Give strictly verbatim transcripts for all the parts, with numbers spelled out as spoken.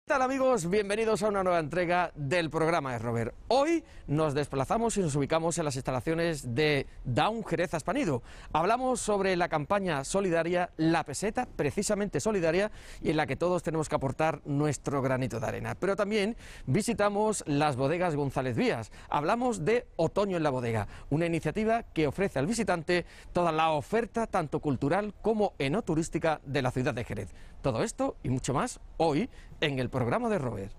¿Qué tal, amigos? Bienvenidos a una nueva entrega del programa de Robert. Hoy nos desplazamos y nos ubicamos en las instalaciones de Down Jerez Aspanido. Hablamos sobre la campaña solidaria La Peseta, precisamente solidaria, y en la que todos tenemos que aportar nuestro granito de arena. Pero también visitamos las bodegas González Vías. Hablamos de Otoño en la Bodega, una iniciativa que ofrece al visitante toda la oferta, tanto cultural como enoturística, de la ciudad de Jerez. Todo esto y mucho más hoy en el programa de Robert.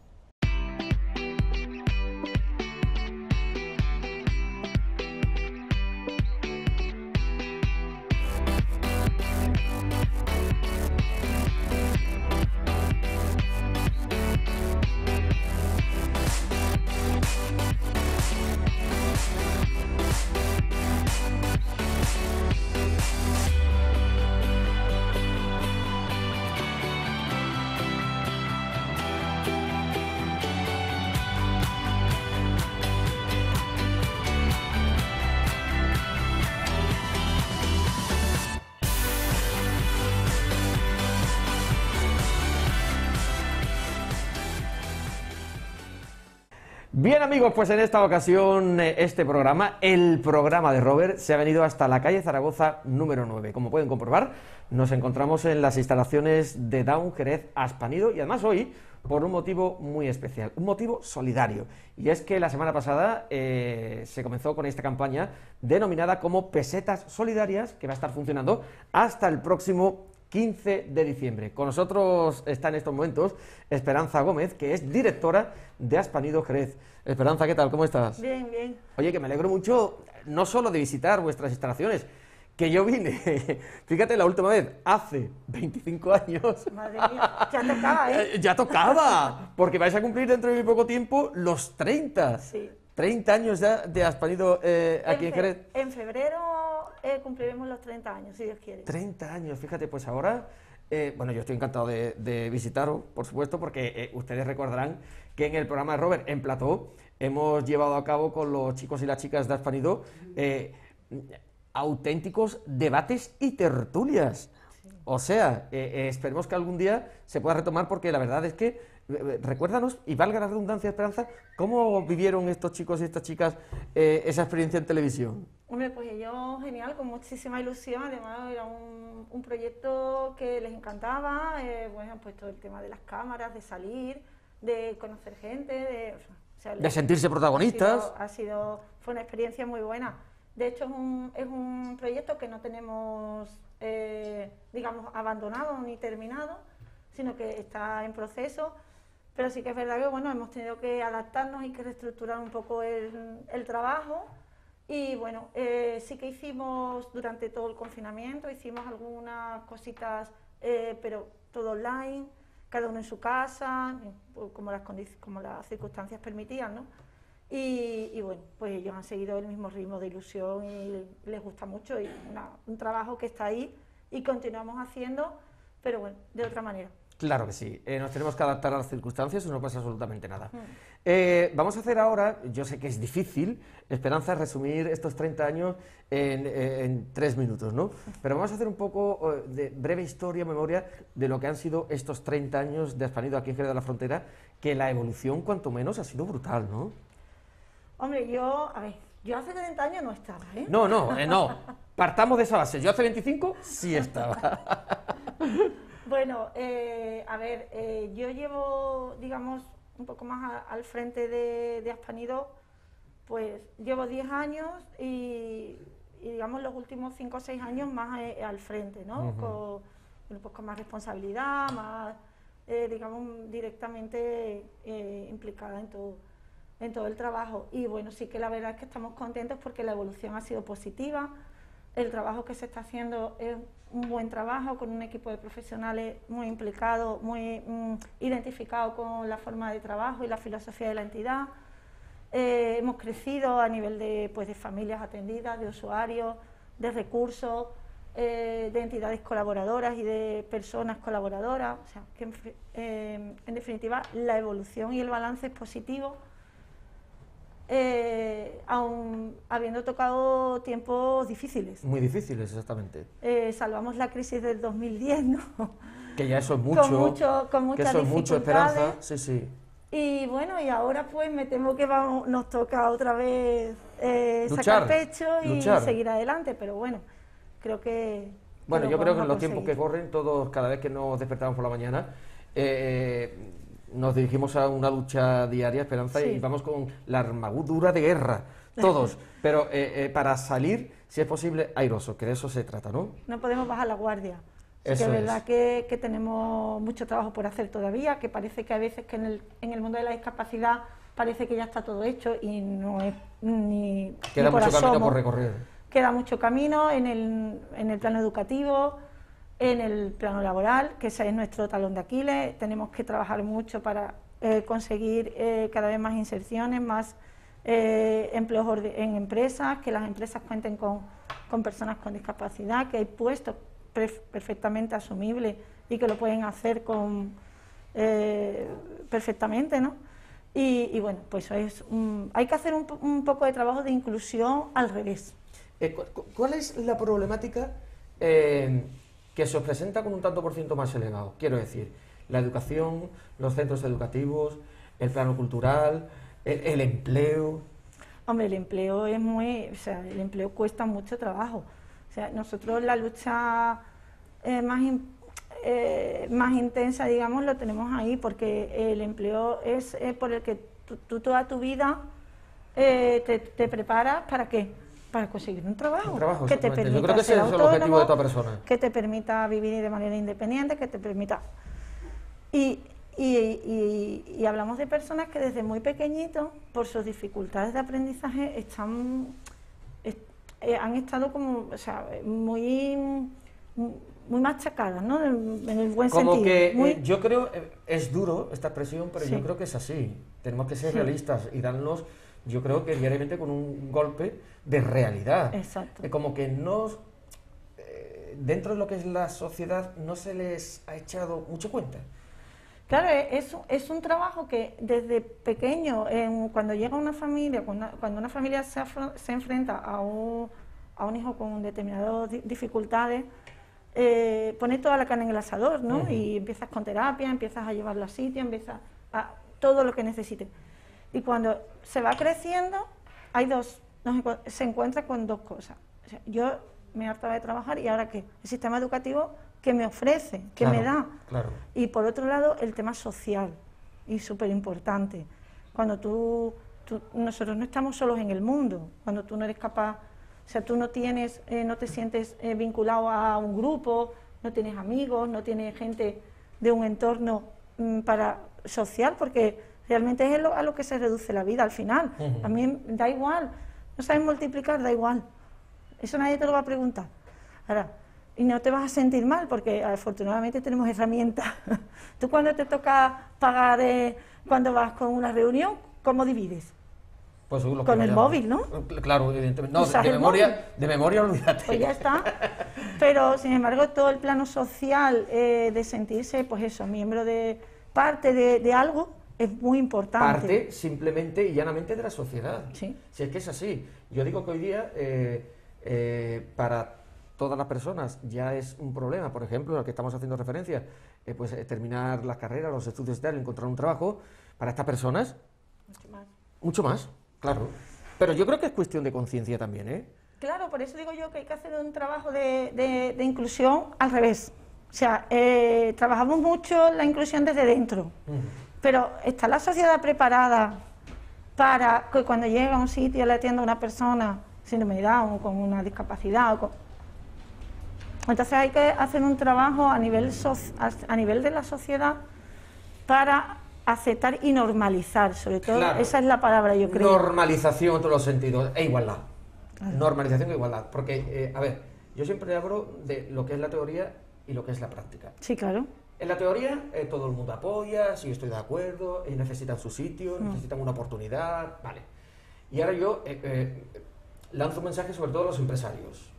Bien, amigos, pues en esta ocasión este programa, el programa de Robert, se ha venido hasta la calle Zaragoza número nueve. Como pueden comprobar, nos encontramos en las instalaciones de Down Jerez Aspanido, y además hoy por un motivo muy especial, un motivo solidario. Y es que la semana pasada eh, se comenzó con esta campaña denominada como Pesetas Solidarias, que va a estar funcionando hasta el próximo quince de diciembre. Con nosotros está en estos momentos Esperanza Gómez, que es directora de Aspanido Jerez. Esperanza, ¿qué tal? ¿Cómo estás? Bien, bien. Oye, que me alegro mucho, no solo de visitar vuestras instalaciones, que yo vine, fíjate, la última vez, hace veinticinco años. Madre mía, ya tocaba, ¿eh? Ya tocaba, porque vais a cumplir dentro de muy poco tiempo los treinta. Sí. treinta años ya de Aspanido eh, aquí en, en Jerez. En febrero eh, cumpliremos los treinta años, si Dios quiere. treinta años, fíjate, pues ahora, eh, bueno, yo estoy encantado de, de visitaros, por supuesto, porque eh, ustedes recordarán que en el programa de Robert, en Plató, hemos llevado a cabo con los chicos y las chicas de Aspanido eh, auténticos debates y tertulias. Sí. O sea, eh, eh, esperemos que algún día se pueda retomar, porque la verdad es que recuérdanos, y valga la redundancia, Esperanza, ¿cómo vivieron estos chicos y estas chicas eh, esa experiencia en televisión? Hombre, pues ellos, genial, con muchísima ilusión. Además era un, un proyecto que les encantaba, eh, bueno, pues todo el tema de las cámaras, de salir, de conocer gente, de, o sea, de sentirse protagonistas. Ha sido, ha sido, fue una experiencia muy buena. De hecho es un, es un proyecto que no tenemos, eh, digamos, abandonado ni terminado, sino que está en proceso. Pero sí que es verdad que, bueno, hemos tenido que adaptarnos y que reestructurar un poco el, el trabajo. Y bueno, eh, sí que hicimos durante todo el confinamiento, hicimos algunas cositas, eh, pero todo online, cada uno en su casa, como las, como las circunstancias permitían, ¿no? Y, y bueno, pues ellos han seguido el mismo ritmo de ilusión y les gusta mucho, y una, un trabajo que está ahí y continuamos haciendo, pero bueno, de otra manera. Claro que sí, eh, nos tenemos que adaptar a las circunstancias y no pasa absolutamente nada. Mm. Eh, vamos a hacer ahora, yo sé que es difícil, Esperanza, resumir estos treinta años en, en, en tres minutos, ¿no? Pero vamos a hacer un poco eh, de breve historia, memoria de lo que han sido estos treinta años de Aspanido aquí en Jerez de la Frontera, que la evolución, cuanto menos, ha sido brutal, ¿no? Hombre, yo, a ver, yo hace treinta años no estaba, ¿eh? No, no, eh, no, partamos de esa base, yo hace veinticinco sí estaba. Bueno, eh, a ver, eh, yo llevo, digamos, un poco más a, al frente de, de Aspanido, pues llevo diez años y, y, digamos, los últimos cinco o seis años más eh, al frente, ¿no? Uh-huh. con, bueno, pues con más responsabilidad, más, eh, digamos, directamente eh, implicada en todo, en todo el trabajo. Y bueno, sí que la verdad es que estamos contentos porque la evolución ha sido positiva. El trabajo que se está haciendo es un buen trabajo, con un equipo de profesionales muy implicado, muy mm, identificado con la forma de trabajo y la filosofía de la entidad. Eh, hemos crecido a nivel de, pues, de familias atendidas, de usuarios, de recursos, eh, de entidades colaboradoras y de personas colaboradoras. O sea, que en, eh, en definitiva la evolución y el balance es positivo. eh, aun habiendo tocado tiempos difíciles. Muy difíciles, exactamente. Eh, salvamos la crisis del dos mil diez, ¿no? Que ya eso es mucho. Con, mucho, con muchas que eso es mucho, Esperanza. dificultades. Sí, sí. Y bueno, y ahora pues me temo que vamos, nos toca otra vez eh, Luchar, sacar pecho y luchar. seguir adelante, pero bueno, creo que... Bueno, que yo lo creo que vamos en a los tiempos que conseguir. corren, todos, cada vez que nos despertamos por la mañana, eh, nos dirigimos a una lucha diaria, Esperanza, Sí. y vamos con la armadura de guerra, todos. Pero eh, eh, para salir, si es posible, airosos, que de eso se trata, ¿no? No podemos bajar la guardia. Sí Eso que es es. verdad que, que tenemos mucho trabajo por hacer todavía, que parece que a veces que en el, en el mundo de la discapacidad parece que ya está todo hecho y no es ni, Queda ni por mucho camino asomo. por recorrer. Queda mucho camino en el, en el plano educativo, en el plano laboral, que ese es nuestro talón de Aquiles. Tenemos que trabajar mucho para eh, conseguir eh, cada vez más inserciones, más eh, empleos orde- en empresas, que las empresas cuenten con, con personas con discapacidad, que hay puestos perf- perfectamente asumibles y que lo pueden hacer con, eh, perfectamente, ¿no? Y, y bueno, pues eso es un- hay que hacer un, po- un poco de trabajo de inclusión al revés. Eh, cu- cu- ¿Cuál es la problemática eh, que se os presenta con un tanto por ciento más elevado? Quiero decir, la educación, los centros educativos, el plano cultural, el, el empleo. Hombre, el empleo es muy, o sea, el empleo cuesta mucho trabajo. O sea, nosotros la lucha eh, más, in- eh, más intensa, digamos, lo tenemos ahí, porque el empleo es eh, por el que tú, tú toda tu vida eh, te, te preparas, ¿para qué? Para conseguir un trabajo, Un trabajo, que te exactamente. permita Yo creo que ese ser es el objetivo autónomo, de toda persona. que te permita vivir de manera independiente, que te permita... Y, y, y- y hablamos de personas que desde muy pequeñitos, por sus dificultades de aprendizaje, están, est- eh, han estado como, o sea, muy, muy machacadas, ¿no? En, en el buen Como sentido. que muy- eh, yo creo, eh, es duro esta expresión, pero Sí. yo creo que es así. Tenemos que ser Sí. realistas y darnos, yo creo que diariamente con un golpe de realidad. Exacto. Eh, como que no, eh, dentro de lo que es la sociedad, no se les ha echado mucho cuenta. Claro, es, es un trabajo que desde pequeño, en- cuando llega una familia, cuando una, cuando una familia se, afro- se enfrenta a un, a un hijo con determinadas di- dificultades, eh, pone toda la carne en el asador, ¿no? Ujú. Y empiezas con terapia, empiezas a llevarlo a sitio, empiezas a todo lo que necesite. Y cuando se va creciendo, hay dos, nos encu- se encuentra con dos cosas. O sea, yo me hartaba de trabajar y ahora ¿qué? El sistema educativo que me ofrece, que me da. Claro, claro. Y por otro lado, el tema social, y súper importante. Cuando tú, tú- nosotros no estamos solos en el mundo, cuando tú no eres capaz, o sea, tú no tienes, eh, no te sientes eh, vinculado a un grupo, no tienes amigos, no tienes gente de un entorno mm, para social, porque realmente es lo- a lo que se reduce la vida al final. Ujú. A mí da igual, no sabes multiplicar, da igual. Eso nadie te lo va a preguntar. Ahora, y no te vas a sentir mal, porque afortunadamente tenemos herramientas. Tú cuando te toca pagar, eh, cuando vas con una reunión, ¿cómo divides? Pues según lo que Con el vayamos. móvil, ¿no? Eh, Claro, evidentemente. No, de, Usas de el memoria, móvil. de memoria, olvídate. Pues ya está. Pero, sin embargo, todo el plano social eh, de sentirse, pues eso, miembro de parte de, de algo, es muy importante. Parte simplemente y llanamente de la sociedad. Sí. Si es que es así. Yo digo que hoy día, eh, eh, para todas las personas, ya es un problema. Por ejemplo, al que estamos haciendo referencia, eh, pues eh, terminar la carrera, los estudios y tal, encontrar un trabajo. Para estas personas, Mucho más. mucho más, claro. Pero yo creo que es cuestión de conciencia también, ¿eh? Claro, por eso digo yo que hay que hacer un trabajo de, de- de inclusión al revés. O sea, eh, trabajamos mucho la inclusión desde dentro, pero ¿está la sociedad preparada para que cuando llega a un sitio le atienda a una persona síndrome de Down o con una discapacidad? O con... Entonces hay que hacer un trabajo a nivel, soci- a nivel de la sociedad para aceptar y normalizar, sobre todo, Claro. esa es la palabra, yo creo. Normalización en todos los sentidos, e igualdad. Normalización e igualdad. Porque, eh, a ver, yo siempre hablo de lo que es la teoría y lo que es la práctica. Sí, claro. En la teoría, eh, todo el mundo apoya, sí, estoy de acuerdo, ellos necesitan su sitio, Mm. necesitan una oportunidad, vale. Y ahora yo eh, eh, lanzo un mensaje sobre todo a los empresarios.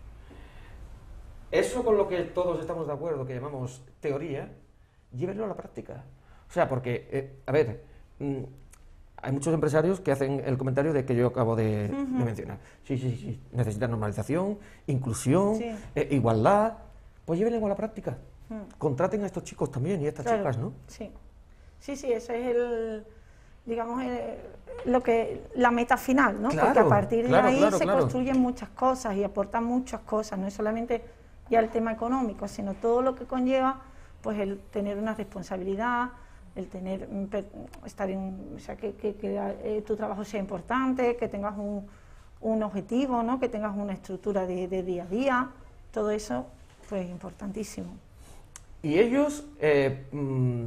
Eso con lo que todos estamos de acuerdo, que llamamos teoría, llévenlo a la práctica. O sea, porque, eh, a ver, mm, hay muchos empresarios que hacen el comentario de que yo acabo de, de mencionar. Sí, sí, sí, necesitan normalización, inclusión, Sí. eh, igualdad, pues llévenlo a la práctica. Mm. contraten a estos chicos también y a estas Claro, chicas, ¿no? Sí, sí, sí, ese es el, digamos, el- lo que, la meta final, ¿no? Claro, Porque a partir claro, de ahí claro, se claro. construyen muchas cosas y aportan muchas cosas, no es solamente ya el tema económico, sino todo lo que conlleva, pues el tener una responsabilidad, el tener, mm, per- estar en, o sea, que, que- que, eh, tu trabajo sea importante, que tengas un, un objetivo, ¿no? Que tengas una estructura de, de día a día, todo eso, pues importantísimo. Y ellos, eh, mm,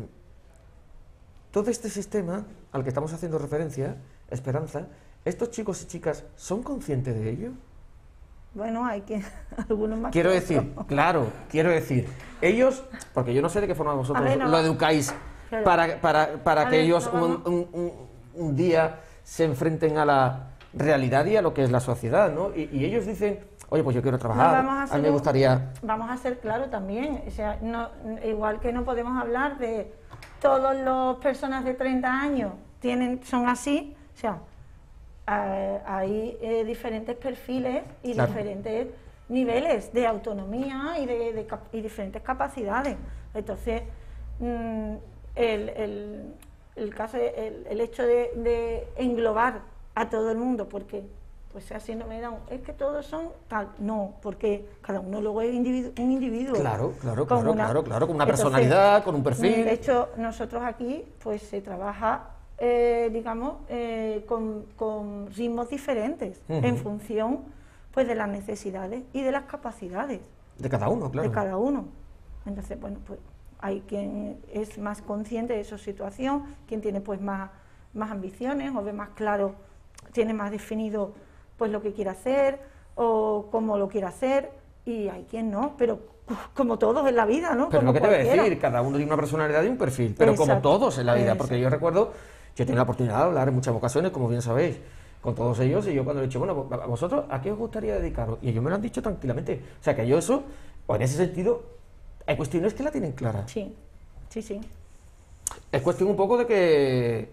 todo este sistema al que estamos haciendo referencia, Esperanza, ¿estos chicos y chicas son conscientes de ello? Bueno, hay que algunos más. Quiero que decir, otros. claro, quiero decir, ellos, porque yo no sé de qué forma vosotros A ver, no, lo educáis claro. para, para, para A que ver, ellos no un, vamos- un- un- un día se enfrenten a la realidad y a lo que es la sociedad, ¿no? Y, y ellos dicen, oye, pues yo quiero No, trabajar, vamos a a mí me hacerlo- gustaría... Vamos a ser claro también, o sea, no, igual que no podemos hablar de todas las personas de treinta años tienen, son así, o sea, eh, hay eh, diferentes perfiles y Claro. diferentes niveles de autonomía y de, de cap- y diferentes capacidades. Entonces, mm, el, el- el caso, de- el, el hecho de, de englobar a todo el mundo, porque pues así no me da un, es que todos son tal, no, porque cada uno luego es individu- un individuo. Claro, claro, con claro, una- claro, claro, con una Entonces, personalidad, con un perfil. De hecho, nosotros aquí pues se trabaja, eh, digamos, eh, con, con ritmos diferentes Ujú. en función pues de las necesidades y de las capacidades De cada uno, claro. de cada uno. Entonces, bueno, pues hay quien es más consciente de su situación, quien tiene pues más, más ambiciones o ve más claro, tiene más definido pues lo que quiere hacer o cómo lo quiere hacer, y hay quien no, pero como todos en la vida, ¿no? Pero Como lo que te voy a cualquiera. decir, cada uno tiene una personalidad y un perfil, pero como Exacto. todos en la vida, porque Exacto. yo recuerdo, yo he tenido la oportunidad de hablar en muchas ocasiones, como bien sabéis, con todos ellos, y yo cuando he dicho, bueno, a vosotros, ¿a qué os gustaría dedicaros? Y ellos me lo han dicho tranquilamente. O sea, que yo eso, o en ese sentido, hay cuestiones que la tienen clara. Sí, sí, sí. Es cuestión un poco de que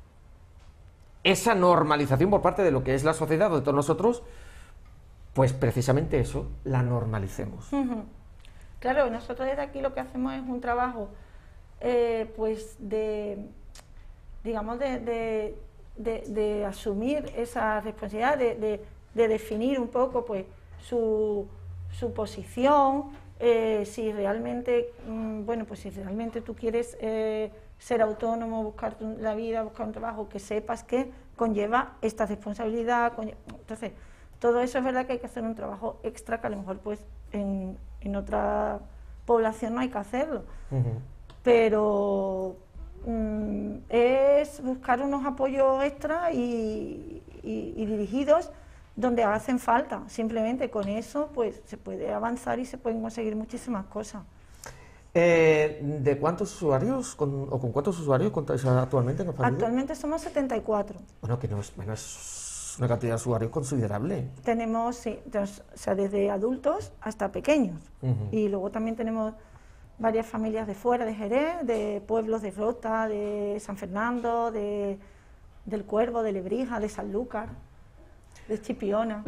esa normalización por parte de lo que es la sociedad o de todos nosotros, pues precisamente eso, la normalicemos. Ujú. Claro, nosotros desde aquí lo que hacemos es un trabajo, eh, pues de, digamos, de, de, de- de asumir esa responsabilidad, de, de- de definir un poco, pues, su, su posición, eh, si realmente, mm, bueno, pues si realmente tú quieres eh, ser autónomo, buscar tu- la vida, buscar un trabajo, que sepas que conlleva esta responsabilidad, conlle- entonces, todo eso es verdad que hay que hacer un trabajo extra que a lo mejor pues en, en otra población no hay que hacerlo, Ujú. pero mm, es buscar unos apoyos extra y, y- y dirigidos donde hacen falta. Simplemente con eso pues se puede avanzar y se pueden conseguir muchísimas cosas. Eh, ¿De cuántos usuarios con- o con cuántos usuarios contáis actualmente en la familia? Actualmente somos setenta y cuatro. Bueno, que no es, bueno, es una cantidad de usuarios considerable. Tenemos, sí, entonces, o sea, desde adultos hasta pequeños. Ujú. Y luego también tenemos varias familias de fuera de Jerez, de pueblos de Rota, de San Fernando, de, del Cuervo, de Lebrija, de Sanlúcar, de Chipiona.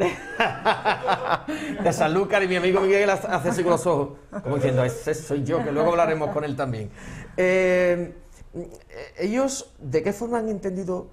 De Sanlúcar, y mi amigo Miguel hace hace así con los ojos, como diciendo, ese soy yo, que luego hablaremos con él también. Eh, ¿Ellos de qué forma han entendido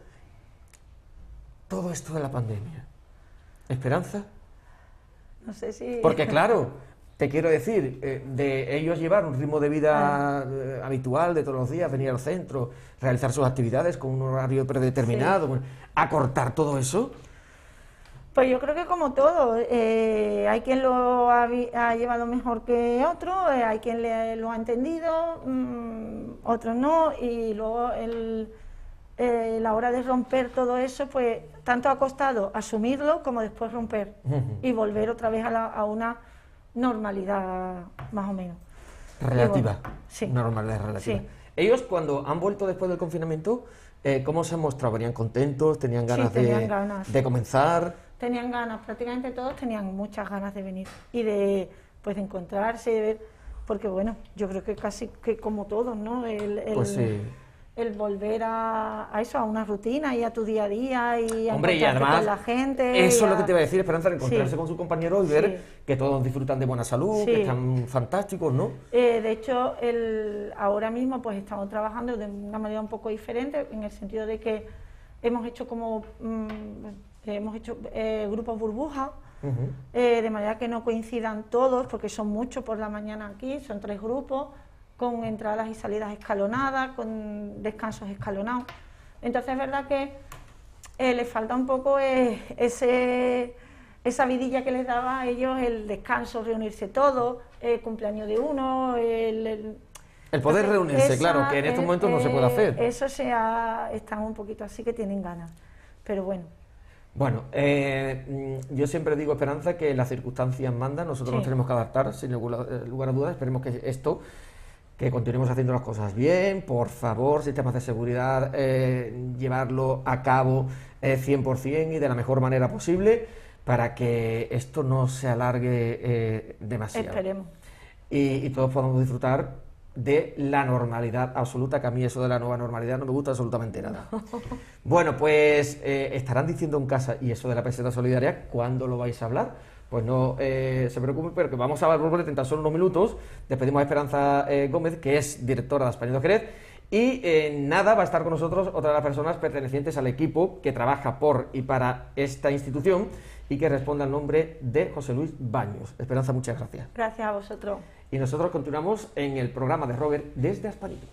todo esto de la pandemia? ¿Esperanza? No sé si... Porque claro, te quiero decir, eh, de ellos llevar un ritmo de vida eh, habitual de todos los días, venir al centro, realizar sus actividades con un horario predeterminado, bueno, acortar todo eso. Pues yo creo que como todo, eh, hay quien lo ha, vi- ha llevado mejor que otro, eh, hay quien le- lo ha entendido, mm, otros no, y luego el, eh, la hora de romper todo eso, pues tanto ha costado asumirlo como después romper Ujú. y volver otra vez a, la- a una normalidad más o menos. Relativa, Y bueno, sí. una normalidad relativa. Sí. Ellos cuando han vuelto después del confinamiento, eh, ¿cómo se han mostrado? ¿Venían contentos? ¿Tenían Sí, ganas, tenían de, ganas. de comenzar? Tenían ganas, prácticamente todos tenían muchas ganas de venir y de, pues, de encontrarse, de ver, porque bueno, yo creo que casi que como todos, ¿no? El, el- Pues sí. el volver a, a eso, a una rutina y a tu día a día y a Hombre, y encontrarte además, con la gente. eso a... es lo que te iba a decir, Esperanza, de encontrarse sí. con sus compañeros y ver sí. que todos disfrutan de buena salud, sí. que están fantásticos, ¿no? Eh, de hecho, el, ahora mismo pues estamos trabajando de una manera un poco diferente, en el sentido de que hemos hecho como mmm, hemos hecho eh, grupos burbujas, uh-huh. eh, de manera que no coincidan todos, porque son muchos por la mañana aquí, son tres grupos, con entradas y salidas escalonadas, con descansos escalonados. Entonces es verdad que eh, les falta un poco eh, ese, esa vidilla que les daba a ellos el descanso, reunirse todos, el cumpleaños de uno, el... el El poder Entonces, reunirse, esa, claro, que en estos eh, momentos no se puede hacer. Eso se ha, están un poquito así que tienen ganas, pero bueno. Bueno, eh, yo siempre digo, Esperanza, que las circunstancias mandan, nosotros sí. nos tenemos que adaptar, sin lugar a dudas. Esperemos que esto, que continuemos haciendo las cosas bien, por favor, sistemas de seguridad, eh, llevarlo a cabo eh, cien por cien y de la mejor manera posible, para que esto no se alargue eh, demasiado. Esperemos. Y, y todos podamos disfrutar de la normalidad absoluta, que a mí eso de la nueva normalidad no me gusta absolutamente nada. Bueno, pues eh, estarán diciendo en casa, y eso de la peseta solidaria, ¿cuándo lo vais a hablar? Pues no eh, se preocupen, pero que vamos a volver en tan solo unos minutos. Despedimos a Esperanza eh, Gómez, que es directora de Aspanido Jerez, y eh, nada, va a estar con nosotros otra de las personas pertenecientes al equipo que trabaja por y para esta institución y que responde al nombre de José Luis Baños. Esperanza, muchas gracias. Gracias a vosotros. Y nosotros continuamos en el programa de Robert desde Aspanido.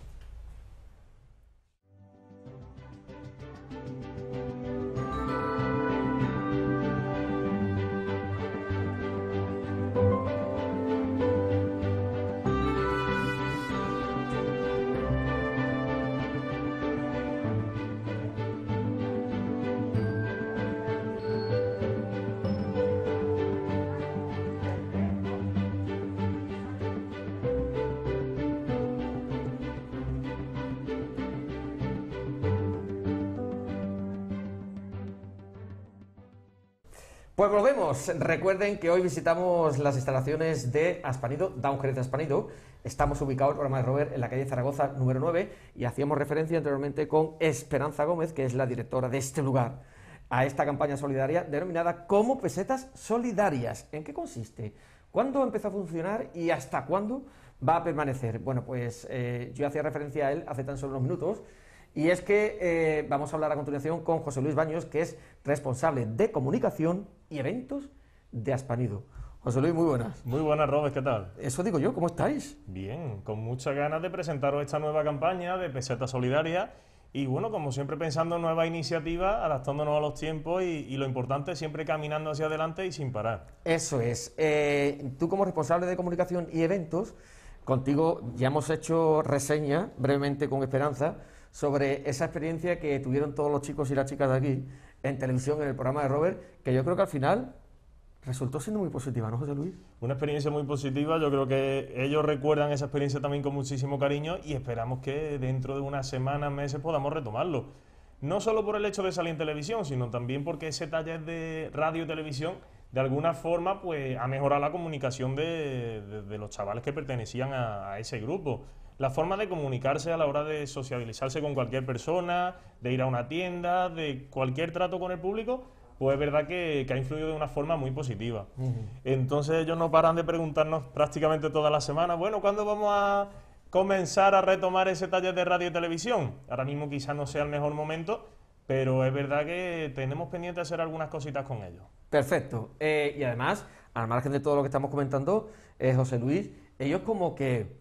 Pues volvemos. Recuerden que hoy visitamos las instalaciones de Aspanido, Down Jerez de Aspanido. Estamos ubicados, el programa de Robert, en la calle Zaragoza número nueve, y hacíamos referencia anteriormente con Esperanza Gómez, que es la directora de este lugar, a esta campaña solidaria denominada como Pesetas Solidarias. ¿En qué consiste? ¿Cuándo empezó a funcionar y hasta cuándo va a permanecer? Bueno, pues eh, yo hacía referencia a él hace tan solo unos minutos. Y es que eh, vamos a hablar a continuación con José Luis Baños, que es responsable de comunicación y eventos de Aspanido. José Luis, muy buenas. Muy buenas, Robert, ¿qué tal? Eso digo yo, ¿cómo estáis? Bien, con muchas ganas de presentaros esta nueva campaña de Peseta Solidaria y bueno, como siempre pensando en nuevas iniciativas, adaptándonos a los tiempos y, y lo importante, siempre caminando hacia adelante y sin parar. Eso es. Eh, tú como responsable de comunicación y eventos, contigo ya hemos hecho reseña brevemente con Esperanza sobre esa experiencia que tuvieron todos los chicos y las chicas de aquí en televisión, en el programa de Robert, que yo creo que al final resultó siendo muy positiva, ¿no, José Luis? Una experiencia muy positiva, yo creo que ellos recuerdan esa experiencia también con muchísimo cariño y esperamos que dentro de unas semanas, meses podamos retomarlo. No solo por el hecho de salir en televisión, sino también porque ese taller de radio y televisión de alguna forma pues ha mejorado la comunicación de, de, de los chavales que pertenecían a, a ese grupo. La forma de comunicarse a la hora de sociabilizarse con cualquier persona, de ir a una tienda, de cualquier trato con el público, pues es verdad que, que ha influido de una forma muy positiva. Uh-huh. Entonces ellos no paran de preguntarnos prácticamente todas las semanas, bueno, ¿cuándo vamos a comenzar a retomar ese taller de radio y televisión? Ahora mismo quizás no sea el mejor momento, pero es verdad que tenemos pendiente hacer algunas cositas con ellos. Perfecto. Eh, y además, al margen de todo lo que estamos comentando, eh, José Luis, ellos como que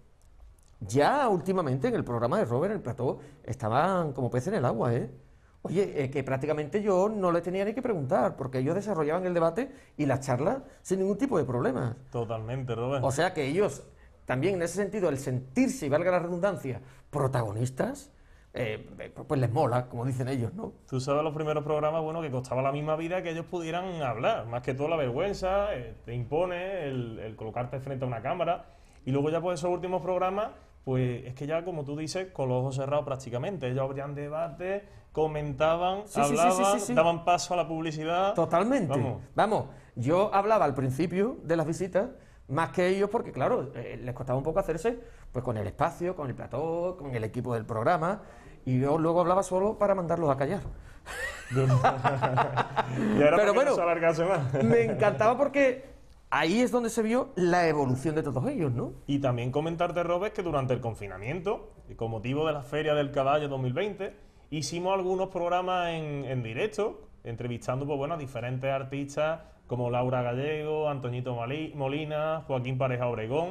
ya últimamente en el programa de Robert, en el plató, estaban como peces en el agua, ¿eh? Oye, eh, que prácticamente yo no les tenía ni que preguntar, porque ellos desarrollaban el debate y las charlas sin ningún tipo de problemas. Totalmente, Robert. O sea que ellos, también en ese sentido, el sentirse, y valga la redundancia, protagonistas, eh, pues les mola, como dicen ellos, ¿no? Tú sabes los primeros programas, bueno, que costaba la misma vida que ellos pudieran hablar, más que todo la vergüenza, eh, te impone el, el colocarte frente a una cámara, y luego ya pues esos últimos programas, pues es que ya, como tú dices, con los ojos cerrados prácticamente. Ellos abrían debate, comentaban, sí, hablaban, sí, sí, sí, sí, sí. daban paso a la publicidad. Totalmente. Vamos. Vamos, yo hablaba al principio de las visitas, más que ellos, porque claro, eh, les costaba un poco hacerse pues con el espacio, con el plató, con el equipo del programa, y yo luego hablaba solo para mandarlos a callar. y ahora Pero bueno, no se alargase más. me encantaba porque ahí es donde se vio la evolución de todos ellos, ¿no? Y también comentarte, Robert, que durante el confinamiento, y con motivo de la Feria del Caballo dos mil veinte, hicimos algunos programas en, en directo, entrevistando pues, bueno, a diferentes artistas como Laura Gallego, Antoñito Molina, Joaquín Pareja Obregón.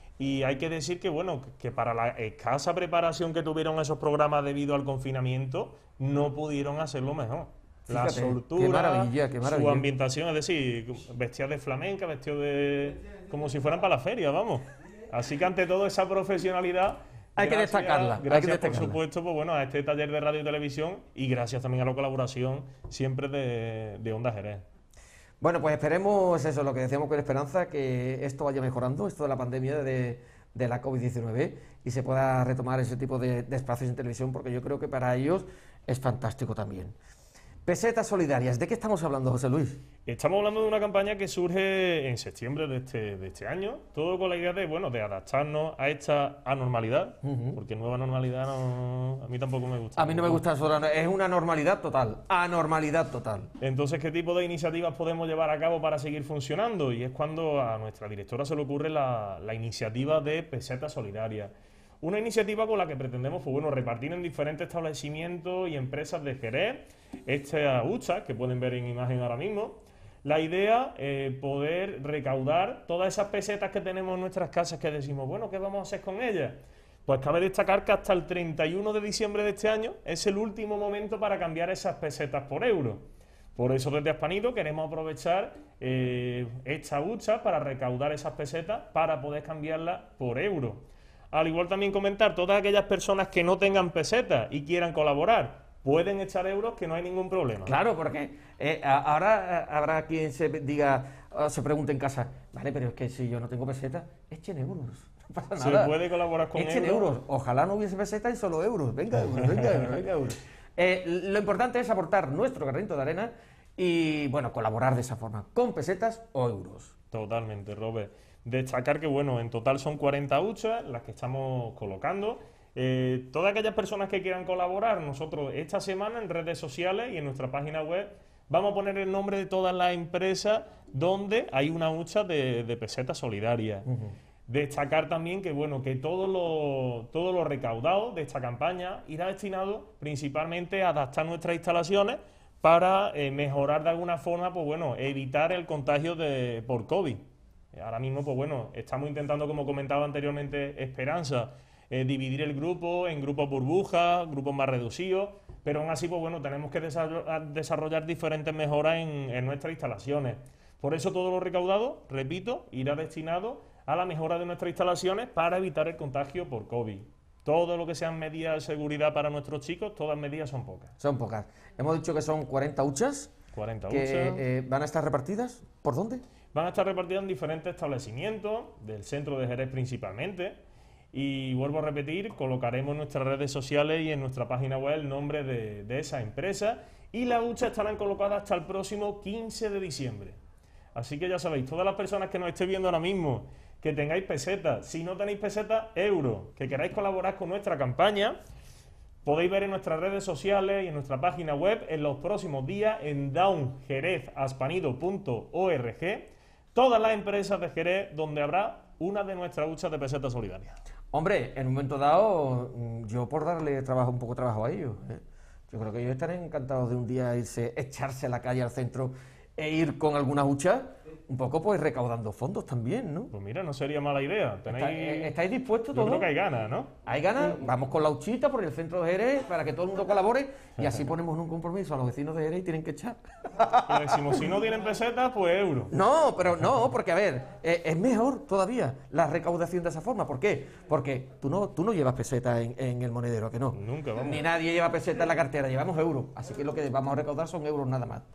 Y hay que decir que, bueno, que para la escasa preparación que tuvieron esos programas debido al confinamiento, no pudieron hacerlo mejor. La Fíjate, soltura, qué maravilla, qué maravilla. su ambientación, es decir, vestidas de flamenca, vestidos de... como si fueran para la feria, vamos. Así que ante todo esa profesionalidad... Hay que gracias, destacarla, hay que Gracias, destacarla. por supuesto, pues bueno, a este taller de radio y televisión y gracias también a la colaboración siempre de, de Onda Jerez. Bueno, pues esperemos eso, lo que decíamos con esperanza, que esto vaya mejorando, esto de la pandemia de, de la COVID diecinueve, y se pueda retomar ese tipo de, de espacios en televisión, porque yo creo que para ellos es fantástico también. Pesetas solidarias, ¿de qué estamos hablando, José Luis? Estamos hablando de una campaña que surge en septiembre de este, de este año, todo con la idea de, bueno, de adaptarnos a esta anormalidad, uh-huh. porque nueva normalidad no, a mí tampoco me gusta. A mí no me gusta eso, es una normalidad total, anormalidad total. Entonces, ¿qué tipo de iniciativas podemos llevar a cabo para seguir funcionando? Y es cuando a nuestra directora se le ocurre la, la iniciativa de Pesetas Solidarias. Una iniciativa con la que pretendemos pues, bueno, repartir en diferentes establecimientos y empresas de Jerez esta hucha, que pueden ver en imagen ahora mismo. La idea es eh, poder recaudar todas esas pesetas que tenemos en nuestras casas que decimos, bueno, ¿qué vamos a hacer con ellas? Pues cabe destacar que hasta el treinta y uno de diciembre de este año es el último momento para cambiar esas pesetas por euros. Por eso desde Aspanido queremos aprovechar eh, esta hucha para recaudar esas pesetas para poder cambiarlas por euros. Al igual también comentar, todas aquellas personas que no tengan pesetas y quieran colaborar, pueden echar euros, que no hay ningún problema. Claro, porque eh, ahora habrá quien se diga, o se pregunte en casa, vale, pero es que si yo no tengo pesetas, echen euros, no pasa nada. Se puede colaborar con echen euros. euros. Ojalá no hubiese pesetas y solo euros. Venga euros, venga euros, venga euros. Eh, lo importante es aportar nuestro granito de arena y, bueno, colaborar de esa forma, con pesetas o euros. Totalmente, Robert. Destacar que, bueno, en total son cuarenta huchas las que estamos colocando. Eh, todas aquellas personas que quieran colaborar, nosotros esta semana en redes sociales y en nuestra página web vamos a poner el nombre de todas las empresas donde hay una hucha de, de pesetas solidarias. Uh-huh. Destacar también que, bueno, que todo lo, todo lo recaudado de esta campaña irá destinado principalmente a adaptar nuestras instalaciones para eh, mejorar de alguna forma, pues bueno, evitar el contagio de, por COVID. Ahora mismo, pues bueno, estamos intentando, como comentaba anteriormente Esperanza, eh, dividir el grupo en grupos burbujas, grupos más reducidos, pero aún así, pues bueno, tenemos que desarrollar, desarrollar diferentes mejoras en, en nuestras instalaciones. Por eso todo lo recaudado, repito, irá destinado a la mejora de nuestras instalaciones para evitar el contagio por COVID. Todo lo que sean medidas de seguridad para nuestros chicos, todas medidas son pocas. Son pocas. Hemos dicho que son cuarenta huchas. cuarenta que, huchas. Eh, ¿Van a estar repartidas? ¿Por dónde? Van a estar repartidas en diferentes establecimientos, del centro de Jerez principalmente, y vuelvo a repetir, colocaremos en nuestras redes sociales y en nuestra página web el nombre de, de esa empresa, y las huchas estarán colocadas hasta el próximo quince de diciembre. Así que ya sabéis, todas las personas que nos estéis viendo ahora mismo, que tengáis pesetas, si no tenéis pesetas, euros, que queráis colaborar con nuestra campaña, podéis ver en nuestras redes sociales y en nuestra página web en los próximos días en down jerez aspanido punto org todas las empresas de Jerez donde habrá una de nuestras huchas de pesetas solidarias. Hombre, en un momento dado, yo por darle trabajo, un poco de trabajo a ellos, ¿eh? Yo creo que ellos estarán encantados de un día irse, echarse a la calle al centro e ir con alguna hucha, un poco pues recaudando fondos también, ¿no? Pues mira, no sería mala idea. ¿Tenéis... ¿Está, ¿Estáis dispuestos todos? todos? Yo creo que hay ganas, ¿no? Hay ganas, vamos con la huchita por el centro de Jerez para que todo el mundo colabore y así ponemos un compromiso a los vecinos de Jerez y tienen que echar. Y decimos, si no tienen pesetas, pues euros. No, pero no, porque a ver, eh, es mejor todavía la recaudación de esa forma. ¿Por qué? Porque tú no, tú no llevas pesetas en, en el monedero, ¿a que no? Nunca, vamos. Ni nadie lleva pesetas en la cartera, llevamos euros. Así que lo que vamos a recaudar son euros nada más.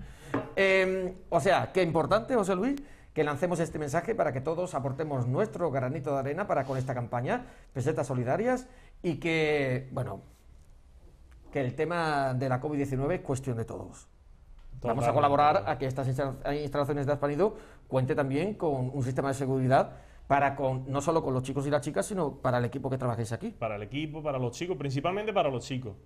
Eh, o sea, que importante, José Luis, que lancemos este mensaje para que todos aportemos nuestro granito de arena para con esta campaña, pesetas solidarias, y que, bueno, que el tema de la COVID diecinueve es cuestión de todos. Totalmente. Vamos a colaborar a que estas instalaciones de Aspanido cuente también con un sistema de seguridad para con, no solo con los chicos y las chicas, sino para el equipo que trabajéis aquí. Para el equipo, para los chicos, principalmente para los chicos.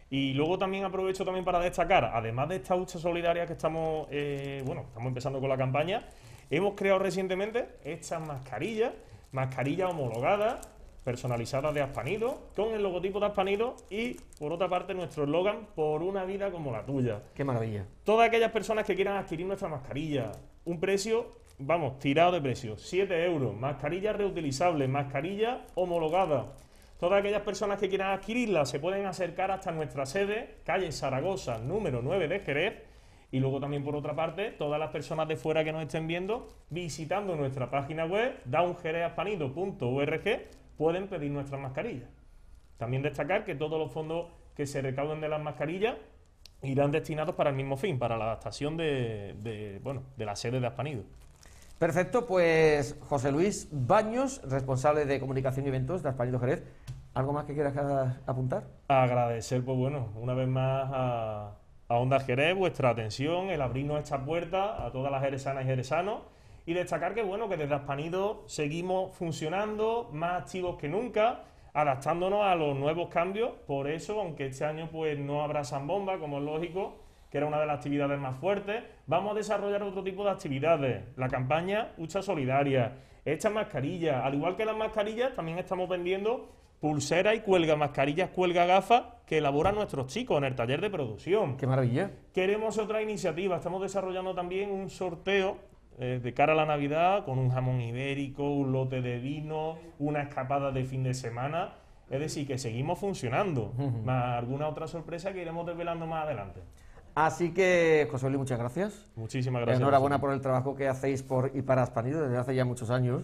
Y luego también aprovecho también para destacar, además de esta hucha solidaria que estamos, eh, bueno, estamos empezando con la campaña, hemos creado recientemente estas mascarillas, mascarillas homologadas, personalizadas de Aspanido, con el logotipo de Aspanido y, por otra parte, nuestro eslogan, por una vida como la tuya. ¡Qué maravilla! Todas aquellas personas que quieran adquirir nuestra mascarilla, un precio, vamos, tirado de precio, siete euros, mascarilla reutilizable, mascarilla homologada. Todas aquellas personas que quieran adquirirla se pueden acercar hasta nuestra sede, calle Zaragoza, número nueve de Jerez. Y luego también, por otra parte, todas las personas de fuera que nos estén viendo, visitando nuestra página web, down jerez aspanido punto org, pueden pedir nuestras mascarillas. También destacar que todos los fondos que se recauden de las mascarillas irán destinados para el mismo fin, para la adaptación de, de, bueno, de la sede de Aspanido. Perfecto, pues José Luis Baños, responsable de comunicación y eventos de Aspanido Jerez. ¿Algo más que quieras apuntar? Agradecer, pues bueno, una vez más a, a Onda Jerez vuestra atención, el abrirnos esta puerta a todas las jerezanas y jerezanos, y destacar que bueno, que desde Aspanido seguimos funcionando, más activos que nunca, adaptándonos a los nuevos cambios. Por eso, aunque este año pues no habrá zambomba, como es lógico, que era una de las actividades más fuertes, vamos a desarrollar otro tipo de actividades. La campaña Hucha Solidaria, estas mascarillas, al igual que las mascarillas, también estamos vendiendo pulseras y cuelga mascarillas, cuelga gafas que elaboran nuestros chicos en el taller de producción. ¡Qué maravilla! Queremos otra iniciativa, estamos desarrollando también un sorteo eh, de cara a la Navidad con un jamón ibérico, un lote de vino, una escapada de fin de semana. Es decir, que seguimos funcionando, uh-huh. más alguna otra sorpresa que iremos desvelando más adelante. Así que, José Luis, muchas gracias. Muchísimas gracias. Enhorabuena por el trabajo que hacéis por y para Aspanido desde hace ya muchos años.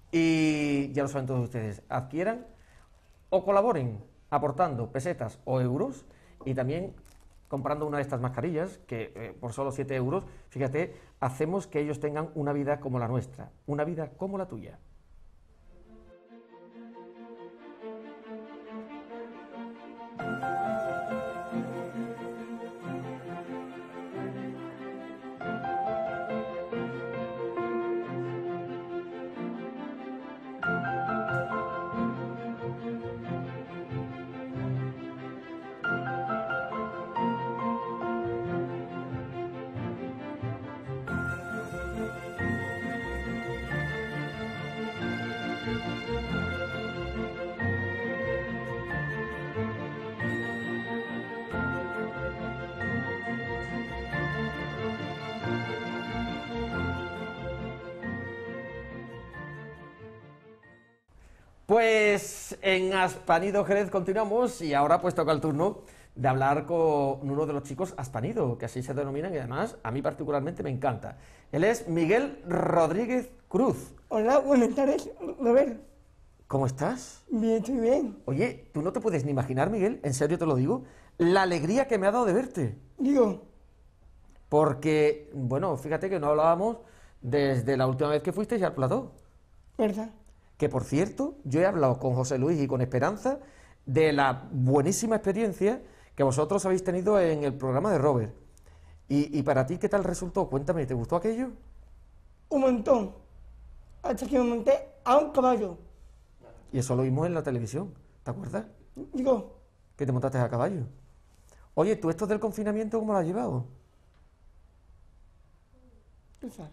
Y ya lo saben todos ustedes, adquieran o colaboren aportando pesetas o euros y también comprando una de estas mascarillas que eh, por solo siete euros, fíjate, hacemos que ellos tengan una vida como la nuestra, una vida como la tuya. Pues en Aspanido Jerez continuamos y ahora pues toca el turno de hablar con uno de los chicos Aspanido, que así se denominan y además a mí particularmente me encanta. Él es Miguel Rodríguez Cruz. Hola, buenas tardes, Robert. ¿Cómo estás? Bien, estoy bien. Oye, tú no te puedes ni imaginar, Miguel, en serio te lo digo, la alegría que me ha dado de verte. Digo. Porque, bueno, fíjate que no hablábamos desde la última vez que fuisteis al plató. ¿Verdad? Que, por cierto, yo he hablado con José Luis y con Esperanza de la buenísima experiencia que vosotros habéis tenido en el programa de Robert. Y, y para ti, ¿qué tal resultó? Cuéntame, ¿te gustó aquello? Un montón. Hasta que me monté a un caballo. Y eso lo vimos en la televisión, ¿te acuerdas? Digo. Que te montaste a caballo. Oye, ¿tú esto del confinamiento cómo lo has llevado? Tú sabes.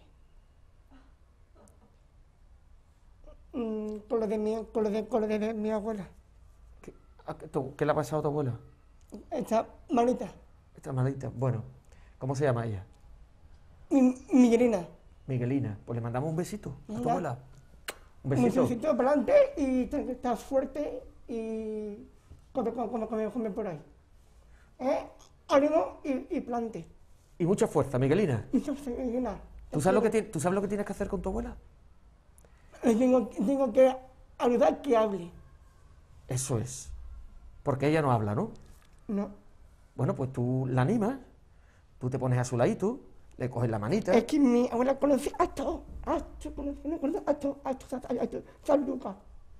Mm, con lo de mi, con lo de, con lo de, de mi abuela. ¿Qué, a, tú, ¿Qué le ha pasado a tu abuela? Está malita. Está malita. Bueno, ¿cómo se llama ella? Mi, Miguelina. Miguelina. Pues le mandamos un besito a tu Ya. abuela. Un besito. Un besito para adelante y estás fuerte y come, come, come, come, come por ahí. ¿Eh? Ánimo y, y plante. Y mucha fuerza, Miguelina. Y yo soy Miguelina. ¿Tú sabes, lo que ti- ¿Tú sabes lo que tienes que hacer con tu abuela? Le tengo, tengo que ayudar que hable. Eso es. Porque ella no habla, ¿no? No. Bueno, pues tú la animas, tú te pones a su ladito, le coges la manita. Es que mi abuela conoce a todo. A todo, conoce, no conoce a todo, a todo, a todo. San Lucas.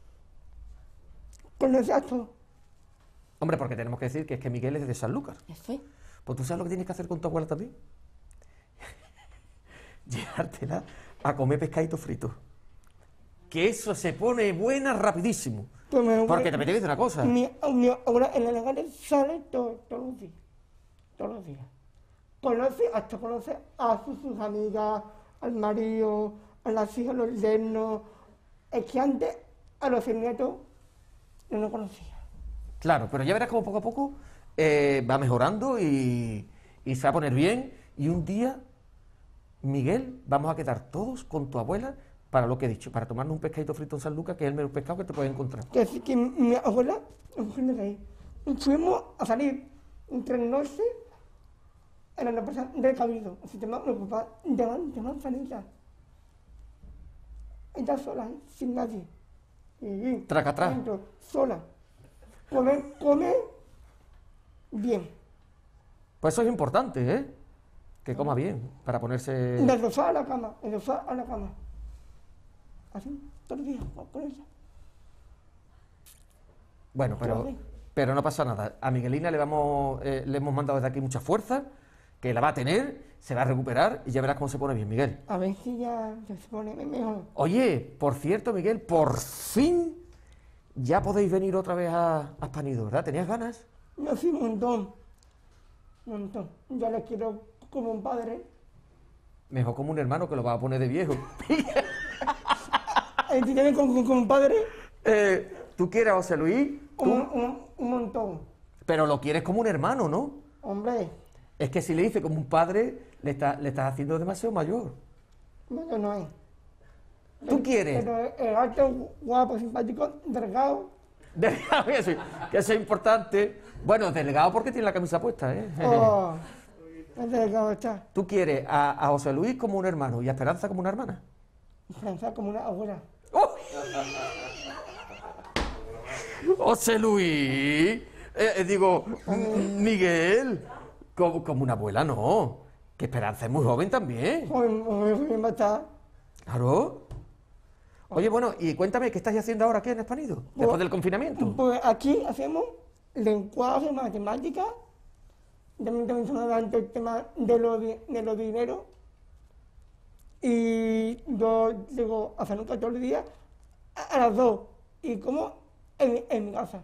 Conoce a todo. Hombre, porque tenemos que decir que es que Miguel es de Sanlúcar. Eso. Pues tú sabes lo que tienes que hacer con tu abuela también. Llevártela a comer pescadito frito. Que eso se pone buena rapidísimo. Pues me- Porque también te dice una cosa. Mi, mi abuela en la calle sale todo- todos los días. Todos los días. Conoce, hasta conoce a sus, sus amigas, al marido, a las hijas, los yernos. Es que antes a los nietos no lo conocía. Claro, pero ya verás como poco a poco eh, va mejorando y, y se va a poner bien. Y un día, Miguel, vamos a quedar todos con tu abuela para lo que he dicho, para tomarnos un pescadito frito en San Lucas, que es el mejor pescado que te puedes encontrar. Que, sí que mi abuela, mujer de ahí, fuimos a salir tres noches en la empresa del Cabildo. Así que mi papá de, man- de manzanilla. Ella sola, ¿eh? Sin nadie. Y, Tracatrá. dentro, sola. Comer, comer bien. Pues eso es importante, ¿eh? Que coma bien, para ponerse... Del sofá a la cama, del sofá a la cama. Así, todos los días, con ella. Bueno, pero, Vale. pero no pasa nada. A Miguelina le, vamos, eh, le hemos mandado desde aquí mucha fuerza, que la va a tener, se va a recuperar y ya verás cómo se pone bien, Miguel. A ver si ya ya se pone mejor. Oye, por cierto, Miguel, por fin ya podéis venir otra vez a, a Spanido, ¿verdad? ¿Tenías ganas? Yo sí, un montón. Un montón. Yo le quiero como un padre. Mejor como un hermano que lo va a poner de viejo. Eh, Si tiene como, como un padre, Eh, ¿Tú quieres a José Luis? Tú, un, un, un montón. pero lo quieres como un hermano, ¿no? Hombre, Es que si le dices como un padre, le, está- le estás haciendo demasiado mayor. bueno, no es. ¿Tú quieres? Pero es alto, guapo, simpático, delgado. Delgado, que eso, que eso es importante. Bueno, delgado porque tiene la camisa puesta, ¿eh? Oh, es delgado está. ¿Tú quieres a, a José Luis como un hermano y a Esperanza como una hermana? Pensar como una abuela. ¡Oh! José Luis, eh, eh, digo, M- Miguel, como, como una abuela no, que Esperanza es muy joven también, Joven, joven, joven va a estar. claro. Oye, bueno, y cuéntame, ¿qué estás haciendo ahora aquí en Espanido? Después del confinamiento. Pues aquí hacemos lenguaje, matemática. También, también se me da el tema de los di- de los dineros. Y yo digo a San todos los días a, a las dos. Y como en, en mi casa.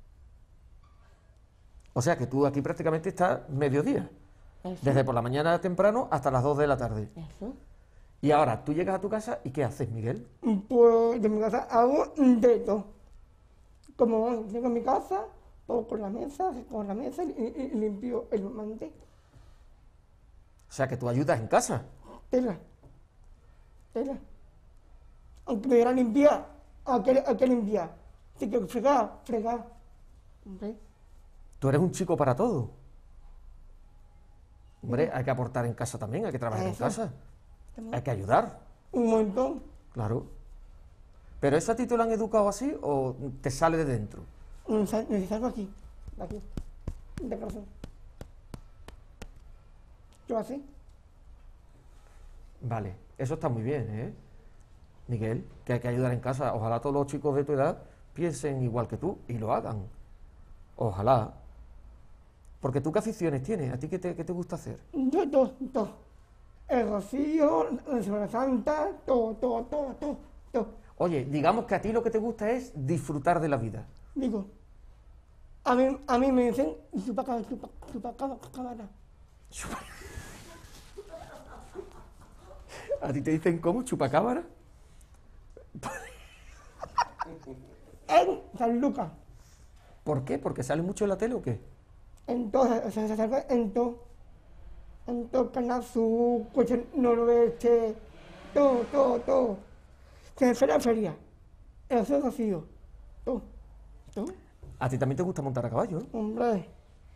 O sea que tú aquí prácticamente estás mediodía, Eso. desde por la mañana temprano hasta las dos de la tarde. Eso. Y ahora, tú llegas a tu casa y ¿qué haces, Miguel? Pues de mi casa hago de todo. Como llego a mi casa, pongo con la mesa, con la mesa y, y- y limpio el mantel. O sea que tú ayudas en casa. Tela. Tela. Aunque me diera limpiar, ¿a qué, a qué limpiar? Si quiero fregar, fregar. Hombre, Tú eres un chico para todo. Hombre, hay que aportar en casa también, hay que trabajar en Eso. casa. Hay que ayudar, un montón. claro. ¿Pero eso a ti te lo han educado así o te sale de dentro? Necesito aquí, de aquí, de corazón. Yo así. Vale, eso está muy bien, ¿eh? Miguel, que hay que ayudar en casa. Ojalá todos los chicos de tu edad piensen igual que tú y lo hagan. Ojalá. Porque tú, ¿qué aficiones tienes? ¿A ti qué te, qué te gusta hacer? Yo todo, todo. El rocío, la Semana Santa, todo, todo, todo, todo, todo. Oye, digamos que a ti lo que te gusta es disfrutar de la vida. Digo, a mí, a mí me dicen chupacabra, chupa, chupacabra. ¿A ti te dicen cómo? ¿Chupacámara? En San Lucas. ¿Por qué? ¿Porque sale mucho en la tele o qué? Entonces, se acerca en todo. En todo Canal Sur, Coche Noroeste, todo, todo, todo. Se fue la feria. El Cerro Rocío. Todo, todo. A ti también te gusta montar a caballo, ¿no? Hombre,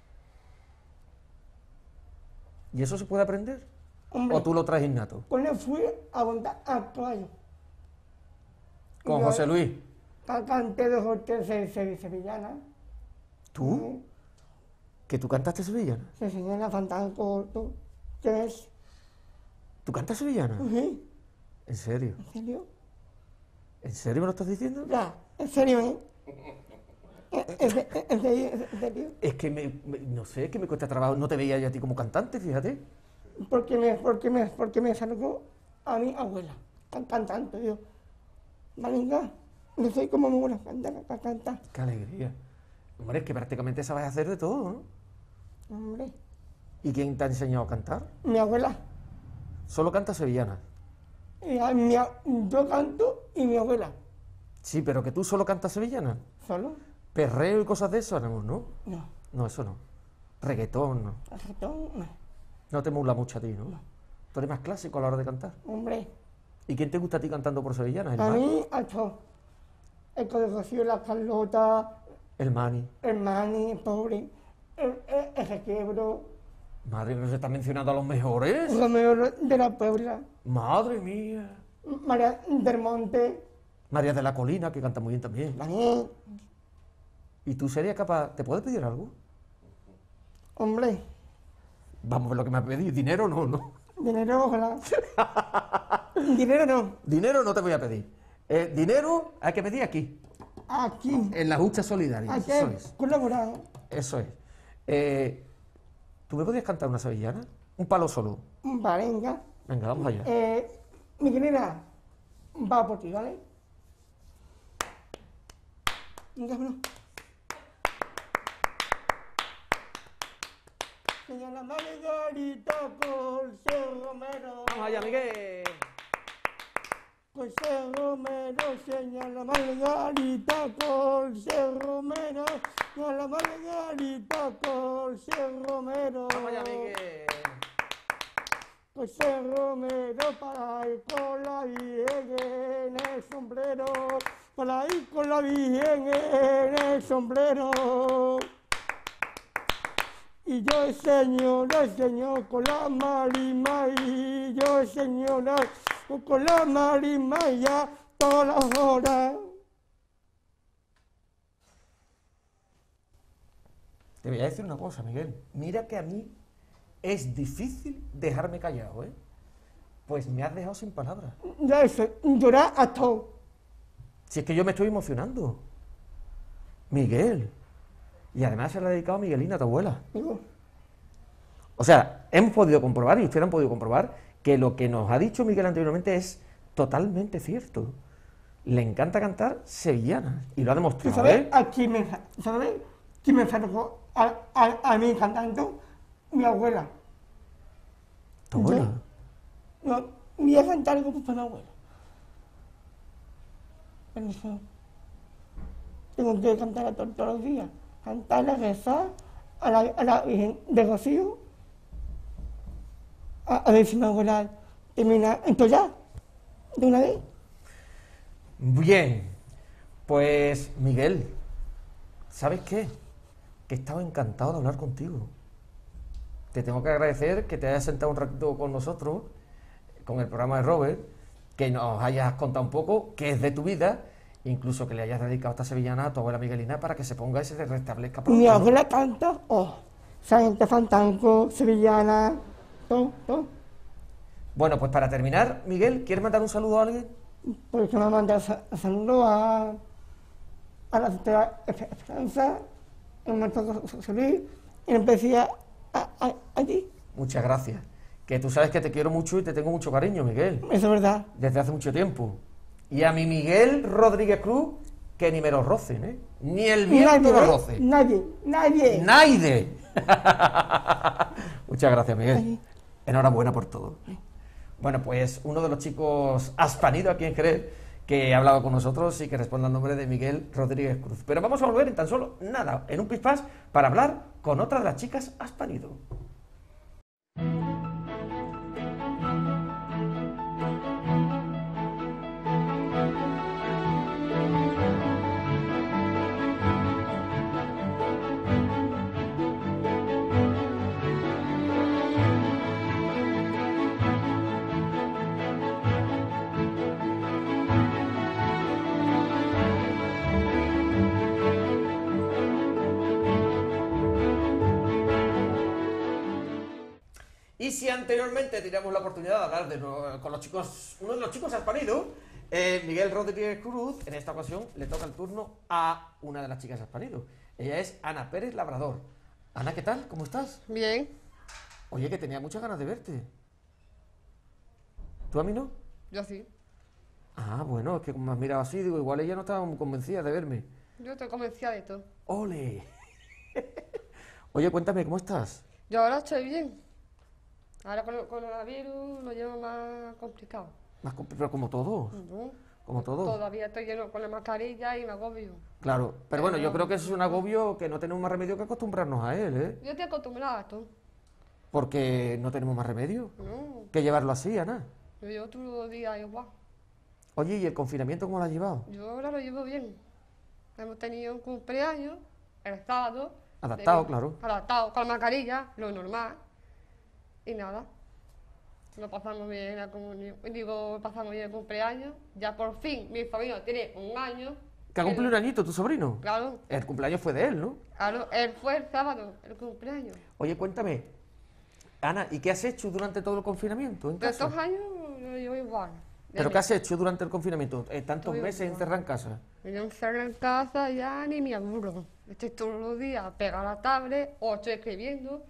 ¿Y eso se puede aprender? hombre. ¿O tú lo traes innato? Con él fui a montar a caballo. Con Y yo, José Luis. ca- Canté dos o tres se- se- sevillanas. ¿Tú? ¿Que tú cantaste sevillana? Se enseñó la fantasco, todo. ¿Qué es? ¿Tú cantas sevillana? Sí, ¿En serio? ¿en serio? ¿En serio me lo estás diciendo? Ya, en serio, ¿eh? ¿En, en- en serio? ¿En serio? Es que me, me- no sé, es que me cuesta trabajo. No te veía yo a ti como cantante, fíjate. Porque me, porque me, porque me salgo a mi abuela, can- cantante, yo. Malinga, no sé cómo me gusta cantar, ca- cantar. Qué alegría. Hombre, es que prácticamente sabes hacer de todo, ¿no? Hombre, ¿Y quién te ha enseñado a cantar? mi abuela. Solo canta sevillana. Y a mi a- yo canto y mi abuela. Sí, pero que tú solo cantas sevillana. ¿Solo? Perreo y cosas de eso, no, ¿no? No. No, eso no. Reggaetón, no. Reggaetón, no. No te mula mucho a ti, ¿no? Tú eres más clásico a la hora de cantar. Hombre, ¿Y quién te gusta a ti cantando por sevillana? ¿El a Mani? mí, hecho el colegio, la Carlota, El Mani. el Mani, el pobre, el, el, el requiebro, Madre mía, se está mencionando a los mejores. Romeo de la Puebla, Madre mía. María del Monte, María de la Colina, que canta muy bien también. Daniel. ¿Y tú serías capaz? ¿Te puedes pedir algo? Hombre, Vamos a ver lo que me has pedido. Dinero no, no. dinero, ojalá. Dinero no. Dinero no te voy a pedir. Eh, dinero hay que pedir aquí, Aquí, en la justa solidaria. aquí, Eso es. colaborado. Eso es. Eh, ¿Tú me podías cantar una sevillana? Un palo solo. Vale, venga. Venga, vamos allá. Eh, mi querida, va por ti, ¿vale? Venga, bueno. Señora Margarita José Romero. Vamos allá, Miguel. José Romero, señora Margarita José Romero. Señora Margarita José Romero. Vamos allá, Miguel. José Romero para ir con la Virgen en el sombrero, para ir con la Virgen en el sombrero. Y yo, señora, señor, con la marima, y yo, señora, con la marima ya todas las horas. Te voy a decir una cosa, Miguel. Mira que a mí es difícil dejarme callado, ¿eh? Pues me has dejado sin palabras. Ya eso, llorar a todo. Si es que yo me estoy emocionando. Miguel. Y además se la ha dedicado a Miguelina, tu abuela. Digo, O sea, hemos podido comprobar, y ustedes han podido comprobar, que lo que nos ha dicho Miguel anteriormente es totalmente cierto. Le encanta cantar sevillanas. Y lo ha ¿tú demostrado, sabes ¿eh? a quién me, ¿sabes quién me enfermó a, a, a mí cantando? Mi abuela. Tu abuela. No, voy a cantar algo para mi abuela. Pero eso, tengo que cantar a to- todos los días. Cantar, rezar a la, a la Virgen de Rocío. A, a ver si mi abuela termina esto ya, de una vez. Bien. Pues, Miguel, ¿sabes qué? Que he estado encantado de hablar contigo. Te tengo que agradecer que te hayas sentado un ratito con nosotros, con el programa de Robert, que nos hayas contado un poco qué es de tu vida, incluso que le hayas dedicado esta sevillana a tu abuela Miguelina para que se ponga y se restablezca pronto, Mi ¿no? abuela canta, oh, Sargento Fantanco, Sevillana, todo, todo. Bueno, pues para terminar, Miguel, ¿quieres mandar un saludo a alguien? Por eso me manda sa- saludo a, a la doctora Esperanza, el maestro Solís, y empecé a, a, a, allí. Muchas gracias. Que tú sabes que te quiero mucho y te tengo mucho cariño, Miguel, Eso es verdad. desde hace mucho tiempo. Y a mi Miguel Rodríguez Cruz, que ni me lo rocen, ¿eh? Ni el viento Nadie, lo ¿eh? roce. nadie, nadie. ¡Naide! Muchas gracias, Miguel. Ay. Enhorabuena por todo. Bueno, pues uno de los chicos aspanido aquí en Jerez que ha hablado con nosotros y que responde al nombre de Miguel Rodríguez Cruz. Pero vamos a volver en tan solo nada, en un pispás, para hablar con otra de las chicas aspanido. Y si anteriormente teníamos la oportunidad de hablar de, no- con los chicos, uno de los chicos aspanidos, eh, Miguel Rodríguez Cruz, en esta ocasión le toca el turno a una de las chicas aspanidos. Ella es Ana Pérez Labrador. Ana, ¿qué tal? ¿Cómo estás? Bien, Oye, que tenía muchas ganas de verte. ¿Tú a mí no? yo sí. Ah, bueno, es que como me has mirado así, digo, igual ella no estaba muy convencida de verme. Yo estoy convencida de todo. ¡Ole! Oye, cuéntame, ¿cómo estás? Yo ahora estoy bien. Ahora con el coronavirus lo llevo más complicado. Más compl- pero como todos, ¿No? como todos. Todavía estoy lleno con la mascarilla y me agobio. Claro, pero bueno, yo creo que eso es un agobio que no tenemos más remedio que acostumbrarnos a él, ¿eh? Yo estoy acostumbrada a esto. Porque no tenemos más remedio No, que llevarlo así, Ana. yo llevo todos los días igual. Oye, ¿y el confinamiento cómo lo has llevado? Yo ahora lo llevo bien. Hemos tenido un cumpleaños, el sábado. Adaptado, de- claro. Adaptado, con mascarilla, lo normal. Y nada. Lo pasamos bien la comunión. Digo, pasamos bien el cumpleaños. Ya por fin, mi sobrino tiene un año. ¿Que ha cumplido un añito tu sobrino? Claro, El cumpleaños fue de él, ¿no? claro, él fue el sábado, el cumpleaños. Oye, cuéntame, Ana, ¿y qué has hecho durante todo el confinamiento en De casa? estos años lo llevo igual. ¿Pero qué has hecho durante el confinamiento? Eh, tantos Estoy meses igual. encerrado en casa. Me encerro en casa ya ni me aburro. Estoy todos los días pegada a la tablet o estoy escribiendo.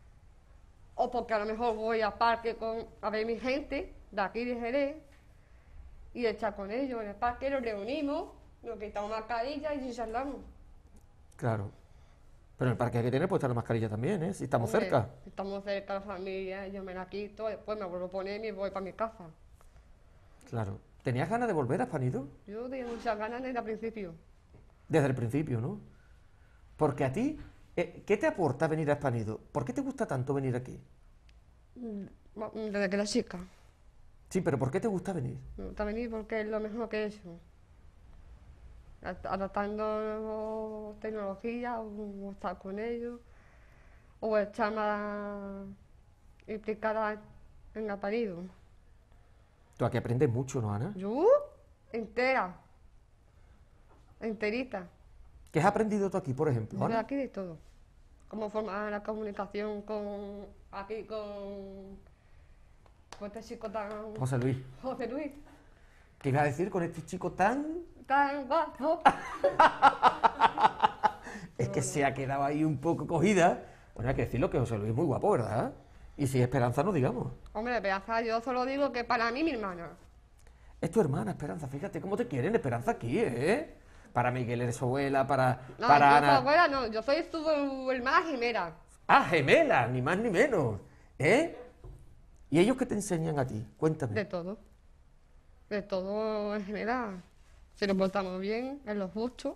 O porque a lo mejor voy a parque con, a ver mi gente de aquí de Jerez y echar con ellos en el parque, nos reunimos, nos quitamos mascarilla y charlamos. Claro. Pero en el parque hay que tener puesta la mascarilla también, ¿eh? Si estamos Hombre, cerca. Estamos cerca de la familia, yo me la quito, después me vuelvo a poner y voy para mi casa. Claro. ¿Tenías ganas de volver a Spanido? Yo tenía muchas ganas desde el principio. Desde el principio, ¿no? Porque a ti, eh, ¿qué te aporta venir a Spanido? ¿Por qué te gusta tanto venir aquí? Mm, Desde que era chica. Sí, pero ¿por qué te gusta venir? Me gusta venir porque es lo mejor que he hecho. Ad- Adaptando tecnología, o estar con ellos, o estar más implicada en aparido. Tú aquí aprendes mucho, ¿no, Ana? Yo, entera, enterita. ¿Qué has aprendido tú aquí, por ejemplo, Yo de Ana? aquí de todo. Cómo formar la comunicación con, aquí con, con este chico tan... José Luis, José Luis, ¿qué ibas a decir con este chico tan...? tan guapo. Es que se ha quedado ahí un poco cogida. Bueno, hay que decirlo que José Luis es muy guapo, ¿verdad? Y si es Esperanza, no digamos. Hombre, Esperanza, yo solo digo que para mí mi hermana. Es tu hermana, Esperanza, fíjate cómo te quieren, Esperanza, aquí, ¿eh? Para Miguel eres su abuela, para, No, para yo Ana... soy abuela, no, yo soy su hermana gemela. Ah, gemela, ni más ni menos, ¿eh? ¿Y ellos qué te enseñan a ti? Cuéntame. De todo. De todo en general. Si nos portamos bien, en lo justo.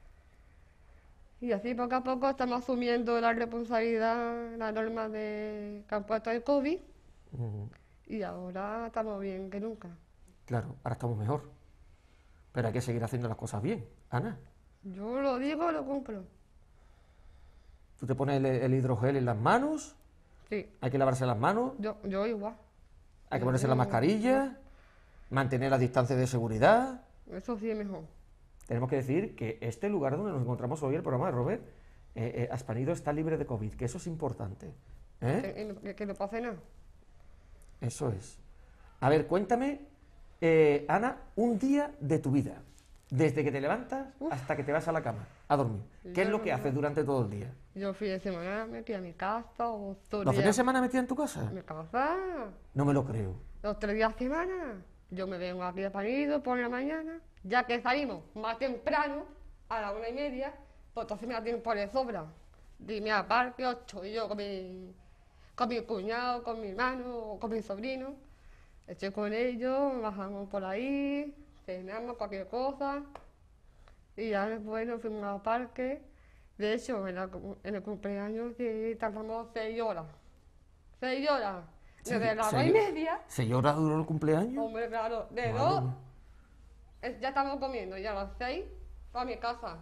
Y así poco a poco estamos asumiendo la responsabilidad, la norma de que han puesto el COVID. Mm, Y ahora estamos bien que nunca. claro, ahora estamos mejor. Pero hay que seguir haciendo las cosas bien, Ana. Yo lo digo, lo cumplo. Tú te pones el, el hidrogel en las manos, Sí, hay que lavarse las manos, yo, yo igual. hay que ponerse la mascarilla, mantener las distancias de seguridad. Eso sí es mejor. Tenemos que decir que este lugar donde nos encontramos hoy, el programa de Robert, eh, eh, Aspanido está libre de COVID, que eso es importante. ¿eh? Que, que- que no pase nada. Eso es. A ver, cuéntame, eh, Ana, un día de tu vida, desde que te levantas hasta que te vas a la cama a dormir. ¿Qué es lo que haces durante todo el día? Yo fin de semana me fui a mi casa o todo ¿Los fines de semana metida en tu casa? Mi casa. No me lo creo. Los tres días a semana. Yo me vengo aquí a Panido por la mañana, ya que salimos más temprano, a la una y media, pues entonces me da tiempo de sobra. Dime al parque, o estoy yo con mi, con mi cuñado, con mi hermano, o con mi sobrino. Estoy con ellos, bajamos por ahí, cenamos cualquier cosa. Y ya después nos fuimos al parque. De hecho, en, la cu- en el cumpleaños sí tardamos seis horas. Seis horas. Desde las dos y ¿Seis- media. ¿Seis horas duró el cumpleaños? Hombre, claro, de Madre dos, mía. eh, ya estamos comiendo, ya a las seis, para mi casa.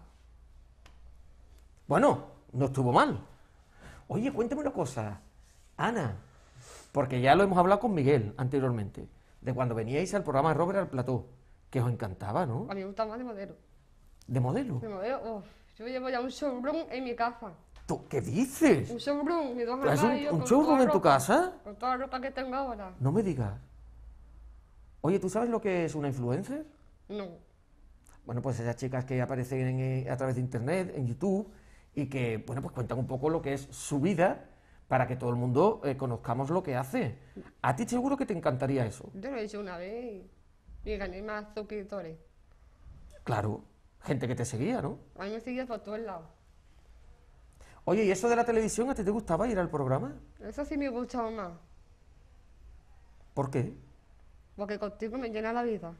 Bueno, no estuvo mal. Oye, cuéntame una cosa, Ana, porque ya lo hemos hablado con Miguel anteriormente, de cuando veníais al programa de Robert al plató, que os encantaba, ¿no? A mí me gusta más de modelo. De modelo. De modelo, uf, yo llevo ya un showroom en mi casa. ¿Tú qué dices? Un showroom, mis dos ¿Tú haces un- armarios. un con showroom toda en tu ropa, casa? Con toda la ropa que tengo ahora. No me digas. Oye, ¿tú sabes lo que es una influencer? No. Bueno, pues esas chicas que aparecen en, eh, a través de internet, en YouTube, y que, bueno, pues cuentan un poco lo que es su vida para que todo el mundo eh, conozcamos lo que hace. A ti seguro que te encantaría eso. Yo lo he hecho una vez y, y gané más suscriptores. Claro, gente que te seguía, ¿no? A mí me seguía por todos lados. Oye, ¿y eso de la televisión a ti te gustaba ir al programa? Eso sí me gustaba más, ¿Por qué? porque contigo me llena la vida.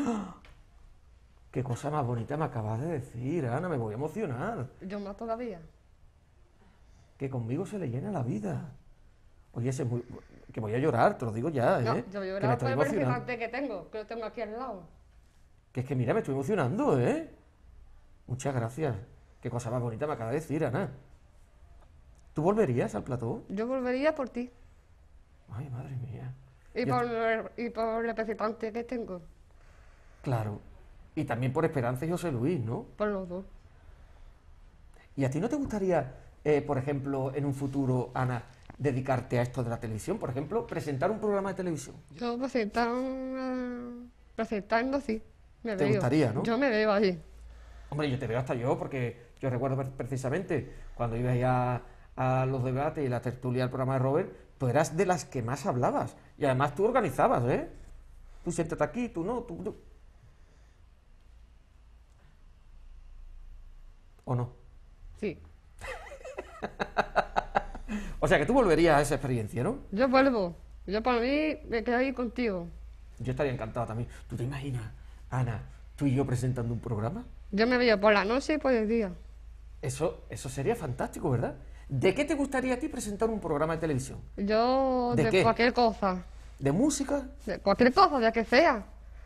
Qué cosa más bonita me acabas de decir, Ana, me voy a emocionar. Yo más todavía. Que conmigo se le llena la vida. Oye, ese es muy... que voy a llorar, te lo digo ya, ¿eh? No, yo que me lloraba estoy por el emocionando. representante que tengo, que lo tengo aquí al lado. Que es que mira, me estoy emocionando, ¿eh? Muchas gracias. Qué cosa más bonita me acaba de decir, Ana. ¿Tú volverías al plató? Yo volvería por ti Ay, madre mía. y Yo- por, el- y por el representante que tengo, Claro. Y también por Esperanza y José Luis, ¿no? por los dos. ¿Y a ti no te gustaría, eh, por ejemplo, en un futuro, Ana, dedicarte a esto de la televisión? Por ejemplo, presentar un programa de televisión. Yo presentar, eh, presentando, sí, me ¿Te veo. gustaría, no? Yo me veo allí. Hombre, yo te veo hasta yo, porque yo recuerdo pre- precisamente cuando ibas a, a los debates y la tertulia del programa de Robert, tú eras de las que más hablabas. Y además tú organizabas, ¿eh? Tú siéntate aquí, tú no, tú... tú. ¿O no? Sí. O sea, que tú volverías a esa experiencia, ¿no? Yo vuelvo. Yo para mí me quedo ahí contigo. Yo estaría encantado también. ¿Tú te imaginas, Ana, tú y yo presentando un programa? Yo me veo por la noche y por el día. Eso, eso sería fantástico, ¿verdad? ¿De qué te gustaría a ti presentar un programa de televisión? Yo ¿De de, qué? cualquier cosa. ¿De música? De cualquier cosa, de que sea.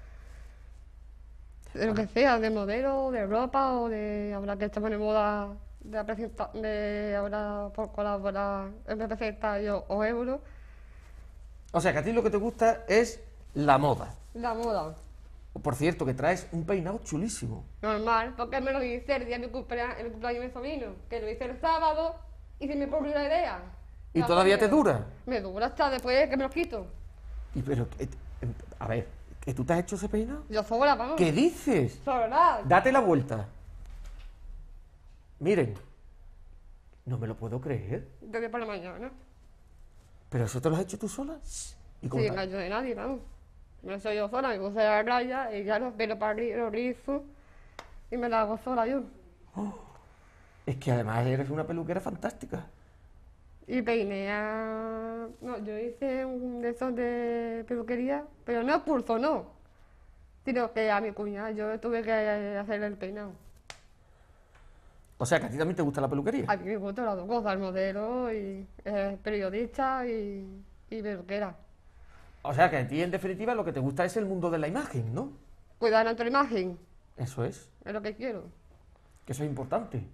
De lo que sea, de modelo, de ropa o de ahora que estamos de moda de, presenta- de ahora por colaborar en representación o euro. O sea, que a ti lo que te gusta es la moda. La moda. Por cierto, que traes un peinado chulísimo. Normal, porque me lo hice el día de mi cumpleaños, el cumpleaños de mi sobrino, que lo hice el sábado y se me ocurrió la idea. ¿Y La todavía te ponía. dura? Me dura hasta después que me lo quito. Y pero, eh, eh, a ver, ¿que tú te has hecho ese peinado? Yo sola, vamos. ¿Qué dices? Sola. Date la vuelta. Miren, no me lo puedo creer. Desde por la mañana. ¿Pero eso te lo has hecho tú sola? ¿Y cómo Sin te- ayuda de nadie, vamos. Me lo soy yo sola, me puse a la raya y ya los pelo para arriba, lo rizo y me la hago sola yo. Es que además eres una peluquera fantástica. Y peiné a... No, yo hice un de esos de peluquería, pero no curso, no. Sino que a mi cuñada yo tuve que hacerle el peinado. O sea, que a ti también te gusta la peluquería. A mí me gustan las dos cosas, el modelo y eh, periodista y, y peluquera. O sea, que a ti en definitiva lo que te gusta es el mundo de la imagen, ¿no? Cuidar nuestra imagen, Eso es, es lo que quiero. que eso es importante.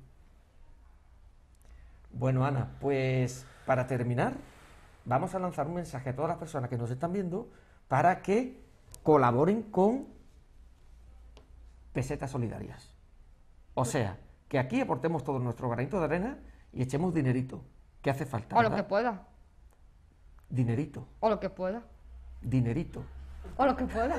Bueno, Ana, pues para terminar, vamos a lanzar un mensaje a todas las personas que nos están viendo para que colaboren con pesetas solidarias. O sea, que aquí aportemos todo nuestro granito de arena y echemos dinerito. ¿Qué hace falta? O lo que ¿verdad? pueda, Dinerito, o lo que pueda, dinerito. o lo que pueda.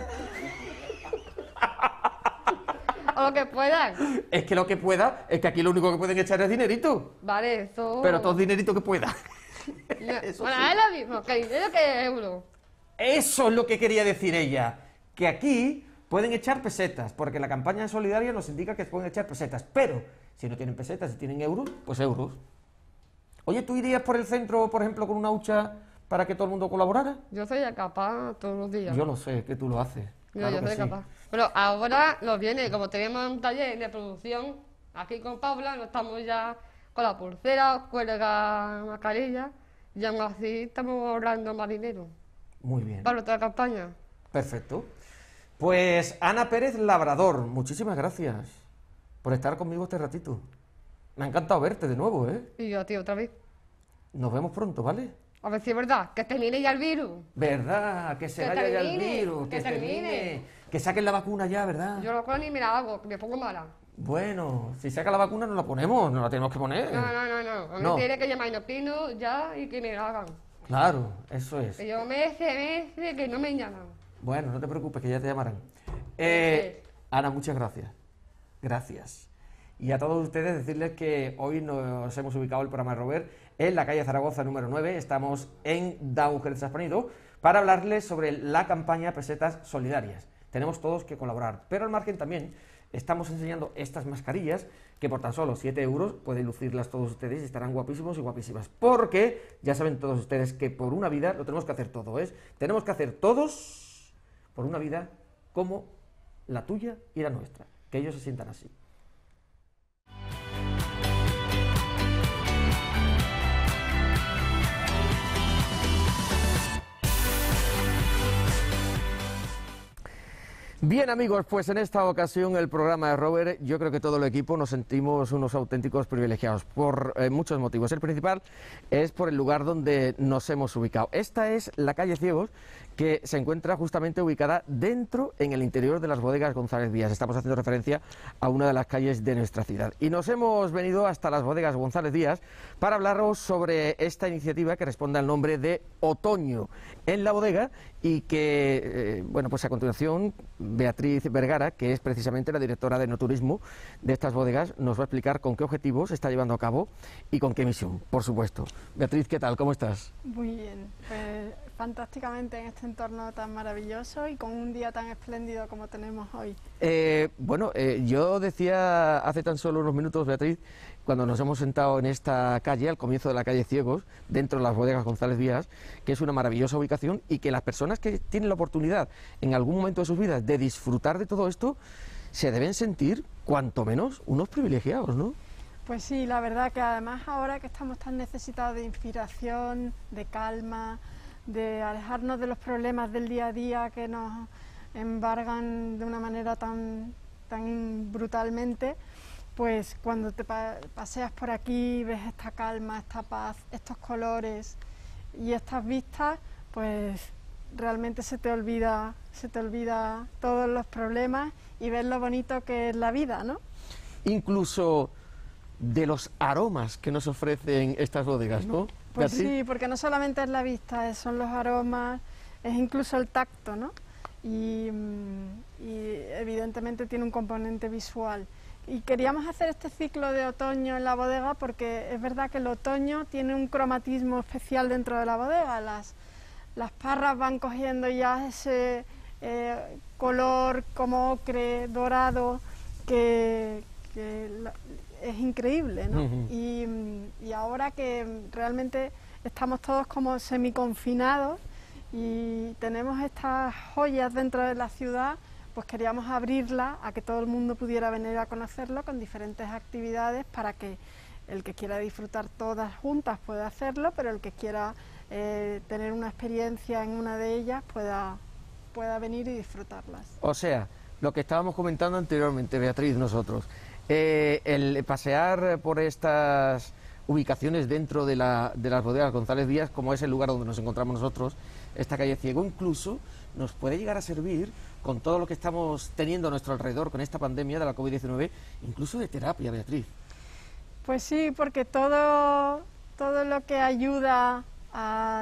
O lo que pueda. Es que lo que pueda, es que aquí lo único que pueden echar es dinerito. Vale, eso... Pero todo dinerito que pueda. No, Eso bueno, sí. es lo mismo, que dinero que euro. Eso es lo que quería decir ella. Que aquí pueden echar pesetas, porque la campaña solidaria nos indica que pueden echar pesetas. Pero si no tienen pesetas, si tienen euros, pues euros. Oye, ¿tú irías por el centro, por ejemplo, con una hucha para que todo el mundo colaborara? Yo soy capaz todos los días. Yo lo sé, que tú lo haces. Yo, Claro yo que soy sí. capaz. Pero ahora nos viene, como tenemos un taller de producción aquí con Paula, no estamos ya con la pulsera, cuelga mascarilla, y aún así estamos ahorrando más dinero Muy bien. para otra campaña. Perfecto. Pues Ana Pérez Labrador, muchísimas gracias por estar conmigo este ratito. Me ha encantado verte de nuevo, ¿eh? Y yo a ti otra vez. Nos vemos pronto, ¿vale? A ver si es verdad, que termine ya el virus. ¿Verdad? Que se Que vaya ya el termine, virus, que, que termine. termine. Que saquen la vacuna ya, ¿verdad? Yo no creo ni me la hago, que me pongo mala. Bueno, si saca la vacuna no la ponemos, no la tenemos que poner. No, no, no, no. A mí No. tiene que llamar Inopino ya y que me la hagan. Claro, eso es. Que yo meses, meses que no me llaman. Bueno, no te preocupes, que ya te llamarán. Eh, Ana, muchas gracias. Gracias. Y a todos ustedes decirles que hoy nos hemos ubicado el programa de Robert en la calle Zaragoza número nueve. Estamos en Dauger de Saspanido para hablarles sobre la campaña Pesetas Solidarias. tenemos todos que colaborar. Pero al margen también estamos enseñando estas mascarillas que por tan solo siete euros pueden lucirlas todos ustedes y estarán guapísimos y guapísimas. Porque ya saben todos ustedes que por una vida lo tenemos que hacer todo, ¿es? Tenemos que hacer todos por una vida como la tuya y la nuestra. Que ellos se sientan así. Bien amigos, pues en esta ocasión el programa de Robert, yo creo que todo el equipo nos sentimos unos auténticos privilegiados por eh, muchos motivos. El principal es por el lugar donde nos hemos ubicado. Esta es la calle Ciegos, que se encuentra justamente ubicada dentro, en el interior de las bodegas González Díaz. Estamos haciendo referencia a una de las calles de nuestra ciudad. Y nos hemos venido hasta las bodegas González Díaz para hablaros sobre esta iniciativa que responde al nombre de Otoño en la bodega y que, eh, bueno, pues a continuación Beatriz Vergara, que es precisamente la directora de enoturismo de estas bodegas, nos va a explicar con qué objetivos se está llevando a cabo y con qué misión, por supuesto. Beatriz, ¿qué tal? ¿Cómo estás? Muy bien, pues fantásticamente en este entorno tan maravilloso y con un día tan espléndido como tenemos hoy. Eh, bueno, eh, yo decía hace tan solo unos minutos, Beatriz, cuando nos hemos sentado en esta calle, al comienzo de la calle Ciegos, dentro de las bodegas González Díaz, que es una maravillosa ubicación y que las personas que tienen la oportunidad en algún momento de sus vidas de disfrutar de todo esto, se deben sentir, cuanto menos, unos privilegiados, ¿no? Pues sí, la verdad que además ahora que estamos tan necesitados de inspiración, de calma, de alejarnos de los problemas del día a día que nos embargan de una manera tan, tan brutalmente, pues cuando te pa paseas por aquí, ves esta calma, esta paz, estos colores y estas vistas, pues realmente se te olvida, se te olvida todos los problemas y ves lo bonito que es la vida, ¿no? Incluso De los aromas que nos ofrecen estas bodegas, ¿no? Pues Beatriz. sí, porque no solamente es la vista, son los aromas, es incluso el tacto, ¿no? Y, y evidentemente tiene un componente visual. Y queríamos hacer este ciclo de otoño en la bodega porque es verdad que el otoño tiene un cromatismo especial dentro de la bodega. Las, las parras van cogiendo ya ese eh, color como ocre, dorado, que, que la, es increíble, ¿no? Uh-huh. y, y ahora que realmente estamos todos como semiconfinados y tenemos estas joyas dentro de la ciudad, pues queríamos abrirla a que todo el mundo pudiera venir a conocerlo con diferentes actividades para que el que quiera disfrutar todas juntas pueda hacerlo, pero el que quiera eh, tener una experiencia en una de ellas pueda, pueda venir y disfrutarlas. O sea, lo que estábamos comentando anteriormente, Beatriz, nosotros, eh, el pasear por estas ubicaciones dentro de, la, de las bodegas González Díaz, como es el lugar donde nos encontramos nosotros, esta calle Ciego, incluso nos puede llegar a servir con todo lo que estamos teniendo a nuestro alrededor con esta pandemia de la COVID diecinueve, incluso de terapia, Beatriz. Pues sí, porque todo, todo lo que ayuda a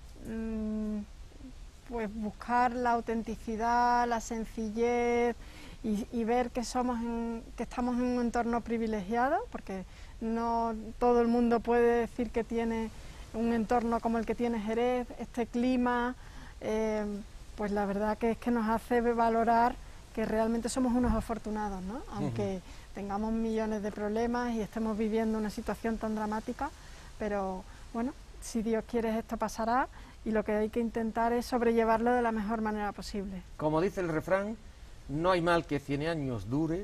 mmm, pues buscar la autenticidad, la sencillez y, y ver que somos en, que estamos en un entorno privilegiado, porque no todo el mundo puede decir que tiene un entorno como el que tiene Jerez, este clima, eh, pues la verdad que es que nos hace valorar que realmente somos unos afortunados, ¿no? Aunque uh-huh. tengamos millones de problemas y estemos viviendo una situación tan dramática, pero bueno, si Dios quiere esto pasará y lo que hay que intentar es sobrellevarlo de la mejor manera posible. Como dice el refrán, no hay mal que cien años dure,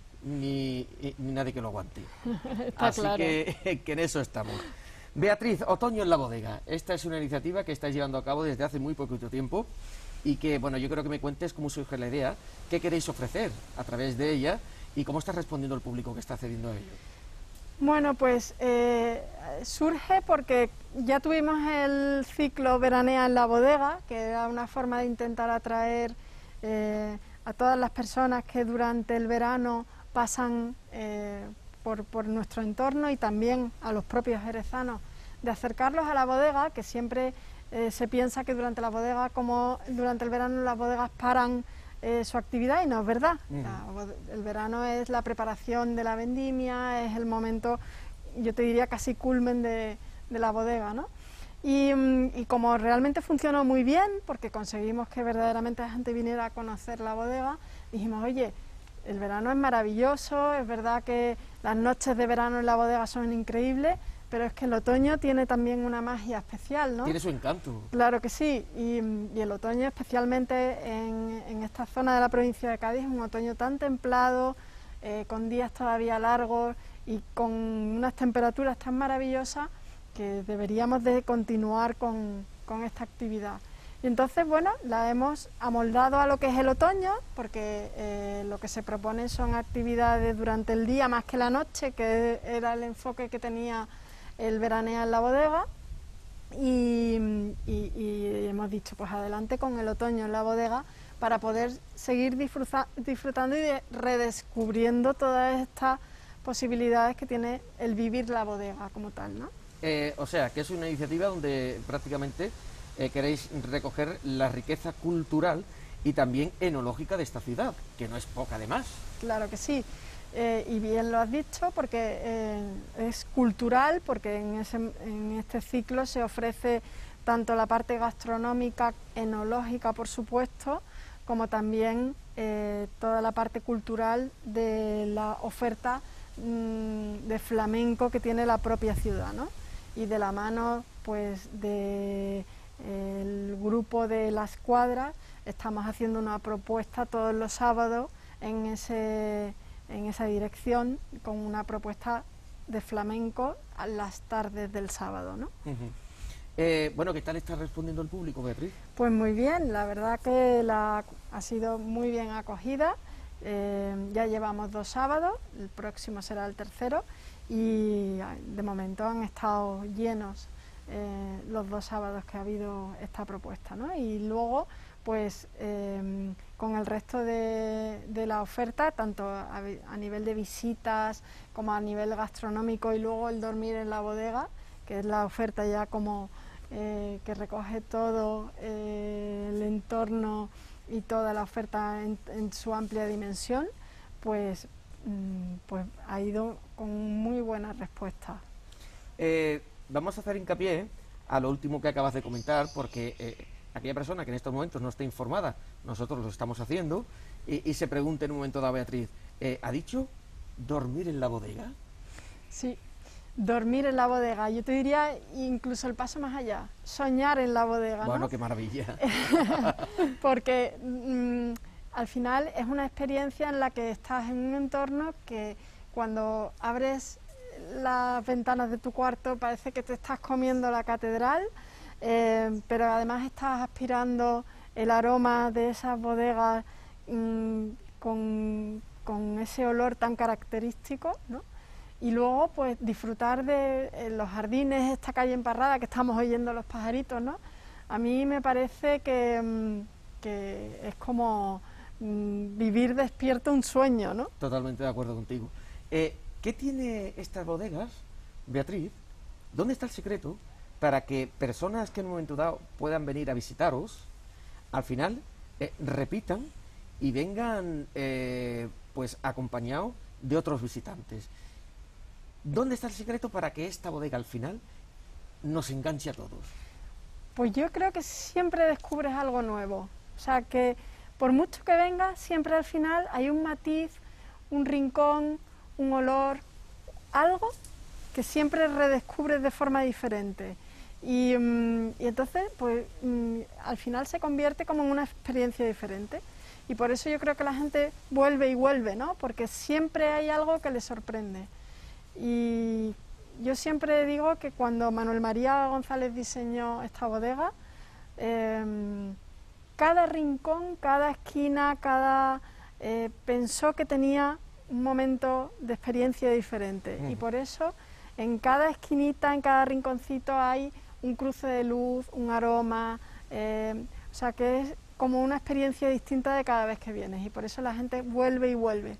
ni, ni nadie que lo aguante. Así claro. que, que en eso estamos. Beatriz, Otoño en la bodega. Esta es una iniciativa que estáis llevando a cabo desde hace muy poquito tiempo y que, bueno, yo creo que me cuentes cómo surge la idea, qué queréis ofrecer a través de ella y cómo está respondiendo el público que está accediendo a ello. Bueno, pues eh, surge porque ya tuvimos el ciclo Veranea en la bodega, que era una forma de intentar atraer eh, a todas las personas que durante el verano pasan eh, por, por nuestro entorno y también a los propios jerezanos, de acercarlos a la bodega, que siempre eh, se piensa que durante la bodega, como durante el verano las bodegas paran Eh, su actividad, y no es verdad. Mm. La, el verano es la preparación de la vendimia, es el momento, yo te diría casi culmen de, de la bodega, ¿no? Y, y como realmente funcionó muy bien, porque conseguimos que verdaderamente la gente viniera a conocer la bodega, dijimos, oye, el verano es maravilloso, es verdad que las noches de verano en la bodega son increíbles, pero es que el otoño tiene también una magia especial, ¿no? Tiene su encanto. Claro que sí, y, y el otoño, especialmente en, en esta zona de la provincia de Cádiz, es un otoño tan templado, eh, con días todavía largos y con unas temperaturas tan maravillosas que deberíamos de continuar con, con esta actividad. Y entonces, bueno, la hemos amoldado a lo que es el otoño, porque eh, lo que se propone son actividades durante el día más que la noche, que era el enfoque que tenía el veraneo en la bodega, y, y, y hemos dicho, pues adelante con el otoño en la bodega, para poder seguir disfruta, disfrutando y de, redescubriendo todas estas posibilidades que tiene el vivir la bodega como tal, ¿no? Eh, o sea, que es una iniciativa donde prácticamente eh, queréis recoger la riqueza cultural y también enológica de esta ciudad, que no es poca además. Claro que sí, eh, y bien lo has dicho, porque eh, es cultural, porque en, ese, en este ciclo se ofrece tanto la parte gastronómica, enológica, por supuesto, como también eh, toda la parte cultural de la oferta mmm, de flamenco que tiene la propia ciudad, ¿no? Y de la mano, pues, de el grupo de Las Cuadras, estamos haciendo una propuesta todos los sábados en, ese, en esa dirección, con una propuesta de flamenco a las tardes del sábado, ¿no? Uh-huh. eh, bueno, ¿qué tal está respondiendo el público, Beatriz? Pues muy bien, la verdad que la, ha sido muy bien acogida. Eh, ya llevamos dos sábados, el próximo será el tercero, y de momento han estado llenos eh, los dos sábados que ha habido esta propuesta, ¿no? Y luego, pues eh, con el resto de, de la oferta, tanto a, a nivel de visitas como a nivel gastronómico, y luego el dormir en la bodega, que es la oferta ya como eh, que recoge todo eh, el entorno y toda la oferta en, en su amplia dimensión, pues, mmm, pues ha ido con muy buena respuesta. Eh, vamos a hacer hincapié a lo último que acabas de comentar, porque eh, aquella persona que en estos momentos no está informada, nosotros lo estamos haciendo, y, y se pregunte en un momento dado, Beatriz, eh, ¿ha dicho dormir en la bodega? Sí, dormir en la bodega. Yo te diría incluso el paso más allá, soñar en la bodega, ¿no? Bueno, qué maravilla. Porque mmm, al final es una experiencia en la que estás en un entorno que cuando abres las ventanas de tu cuarto parece que te estás comiendo la catedral, eh, pero además estás aspirando el aroma de esas bodegas mmm, con, con ese olor tan característico, ¿no? Y luego, pues, disfrutar de eh, los jardines, esta calle emparrada que estamos oyendo los pajaritos, ¿no? A mí me parece que, mmm, que es como mmm, vivir despierto un sueño, ¿no? Totalmente de acuerdo contigo. Eh, ¿Qué tiene estas bodegas, Beatriz? ¿Dónde está el secreto para que personas que en un momento dado puedan venir a visitaros, al final eh, repitan y vengan eh, pues acompañados de otros visitantes? ¿Dónde está el secreto para que esta bodega al final nos enganche a todos? Pues yo creo que siempre descubres algo nuevo. O sea, que por mucho que vengas, siempre al final hay un matiz, un rincón, un olor, algo que siempre redescubres de forma diferente. Y, um, y entonces, pues um, al final se convierte como en una experiencia diferente. Y por eso yo creo que la gente vuelve y vuelve, ¿no? Porque siempre hay algo que le sorprende. Y yo siempre digo que cuando Manuel María González diseñó esta bodega, eh, cada rincón, cada esquina, cada eh, pensó que tenía un momento de experiencia diferente. Mm. Y por eso en cada esquinita, en cada rinconcito hay un cruce de luz, un aroma, eh, o sea que es como una experiencia distinta de cada vez que vienes, y por eso la gente vuelve y vuelve.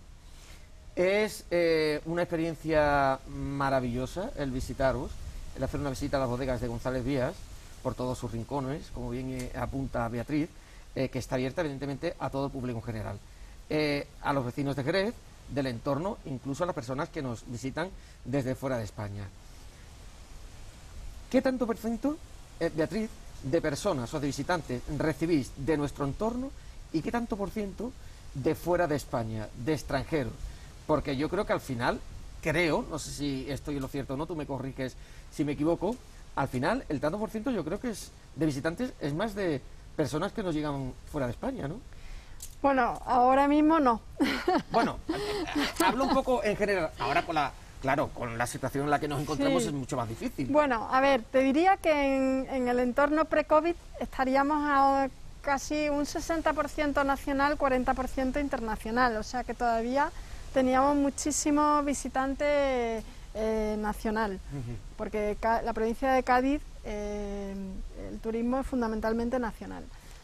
Es eh, una experiencia maravillosa el visitaros, el hacer una visita a las bodegas de González Vías, por todos sus rincones, como bien eh, apunta Beatriz, eh, que está abierta evidentemente a todo el público en general, eh, a los vecinos de Jerez, del entorno, incluso a las personas que nos visitan desde fuera de España. ¿Qué tanto por ciento eh, Beatriz, de personas o de visitantes recibís de nuestro entorno y qué tanto por ciento de fuera de España, de extranjeros? Porque yo creo que al final, creo, no sé si estoy en lo cierto o no, tú me corriges si me equivoco, al final el tanto por ciento yo creo que es de visitantes, es más de personas que nos llegan fuera de España, ¿no? Bueno, ahora mismo no. Bueno, hablo un poco en general, ahora con la... Claro, con la situación en la que nos encontramos Sí. es mucho más difícil. Bueno, a ver, te diría que en, en el entorno pre-COVID estaríamos a casi un sesenta por ciento nacional, cuarenta por ciento internacional, o sea que todavía teníamos muchísimos visitantes eh, nacional, Ujú. porque ca la provincia de Cádiz, eh, el turismo es fundamentalmente nacional.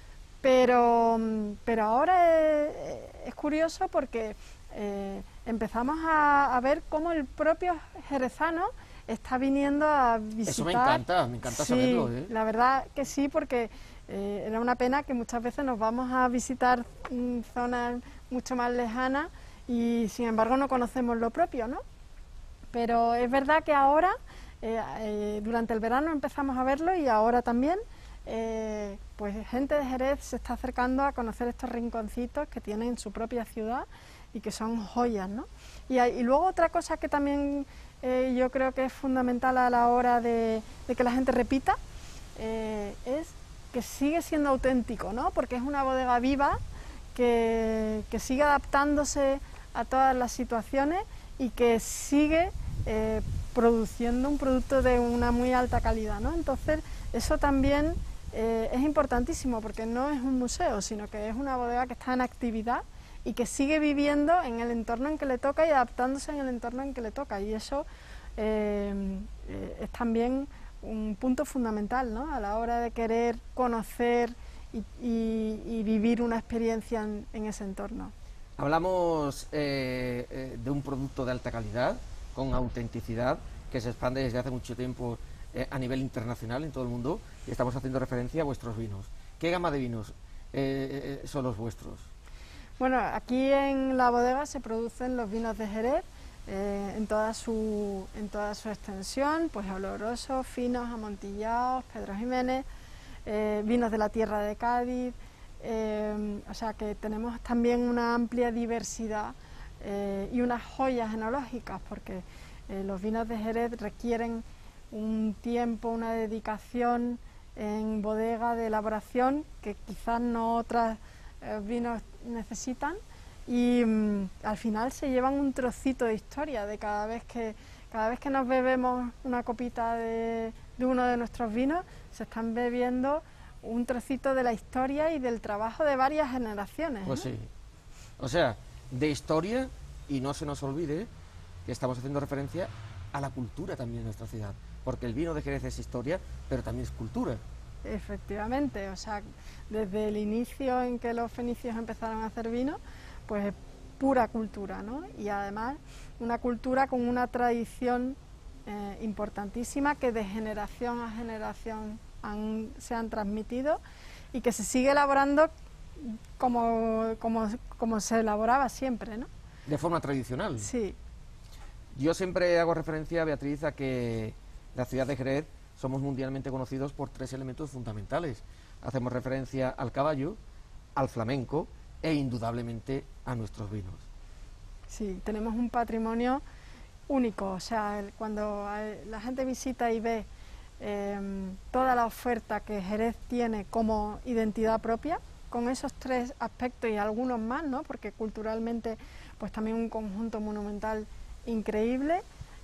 Pero, pero ahora es, es curioso porque eh, empezamos a, a ver cómo el propio jerezano está viniendo a visitar. Eso me encanta, me encanta Sí, saberlo, ¿eh? la verdad que sí, porque eh, era una pena que muchas veces nos vamos a visitar mm, zonas mucho más lejanas y sin embargo no conocemos lo propio, ¿no? Pero es verdad que ahora, eh, eh, durante el verano empezamos a verlo y ahora también, eh, pues gente de Jerez se está acercando a conocer estos rinconcitos que tienen en su propia ciudad y que son joyas, ¿no? Y, hay- y luego otra cosa que también eh, yo creo que es fundamental a la hora de, de que la gente repita, eh, es que sigue siendo auténtico, ¿no? Porque es una bodega viva que, que sigue adaptándose a todas las situaciones y que sigue eh, produciendo un producto de una muy alta calidad, ¿no? Entonces, eso también eh, es importantísimo porque no es un museo, sino que es una bodega que está en actividad y que sigue viviendo en el entorno en que le toca y adaptándose en el entorno en que le toca. Y eso eh, eh, es también un punto fundamental, ¿no? A la hora de querer conocer y, y- y vivir una experiencia en, en ese entorno. Hablamos eh, eh, de un producto de alta calidad, con autenticidad, que se expande desde hace mucho tiempo eh, a nivel internacional en todo el mundo, y estamos haciendo referencia a vuestros vinos. ¿Qué gama de vinos eh, eh, son los vuestros? Bueno, aquí en la bodega se producen los vinos de Jerez eh, en, toda su, en toda su extensión, pues olorosos, finos, amontillados, Pedro Jiménez, eh, vinos de la tierra de Cádiz, eh, o sea que tenemos también una amplia diversidad eh, y unas joyas enológicas, porque eh, los vinos de Jerez requieren un tiempo, una dedicación en bodega de elaboración que quizás no otras eh, vinos necesitan y mm, al final se llevan un trocito de historia de cada vez que cada vez que nos bebemos una copita de, de uno de nuestros vinos, se están bebiendo un trocito de la historia y del trabajo de varias generaciones, ¿no? Pues sí. O sea, de historia, y no se nos olvide que estamos haciendo referencia a la cultura también de nuestra ciudad, porque el vino de Jerez es historia, pero también es cultura. Efectivamente, o sea, desde el inicio en que los fenicios empezaron a hacer vino, pues es pura cultura, ¿no? Y además una cultura con una tradición eh, importantísima que de generación a generación han- se han transmitido y que se sigue elaborando como, como, como se elaboraba siempre, ¿no? De forma tradicional. Sí, Yo siempre hago referencia, Beatriz, a que la ciudad de Jerez somos mundialmente conocidos por tres elementos fundamentales. Hacemos referencia al caballo, al flamenco e indudablemente a nuestros vinos. sí, tenemos un patrimonio único, o sea, el- cuando eh, la gente visita y ve eh, toda la oferta que Jerez tiene como identidad propia, con esos tres aspectos y algunos más, ¿no? Porque culturalmente, pues también un conjunto monumental increíble,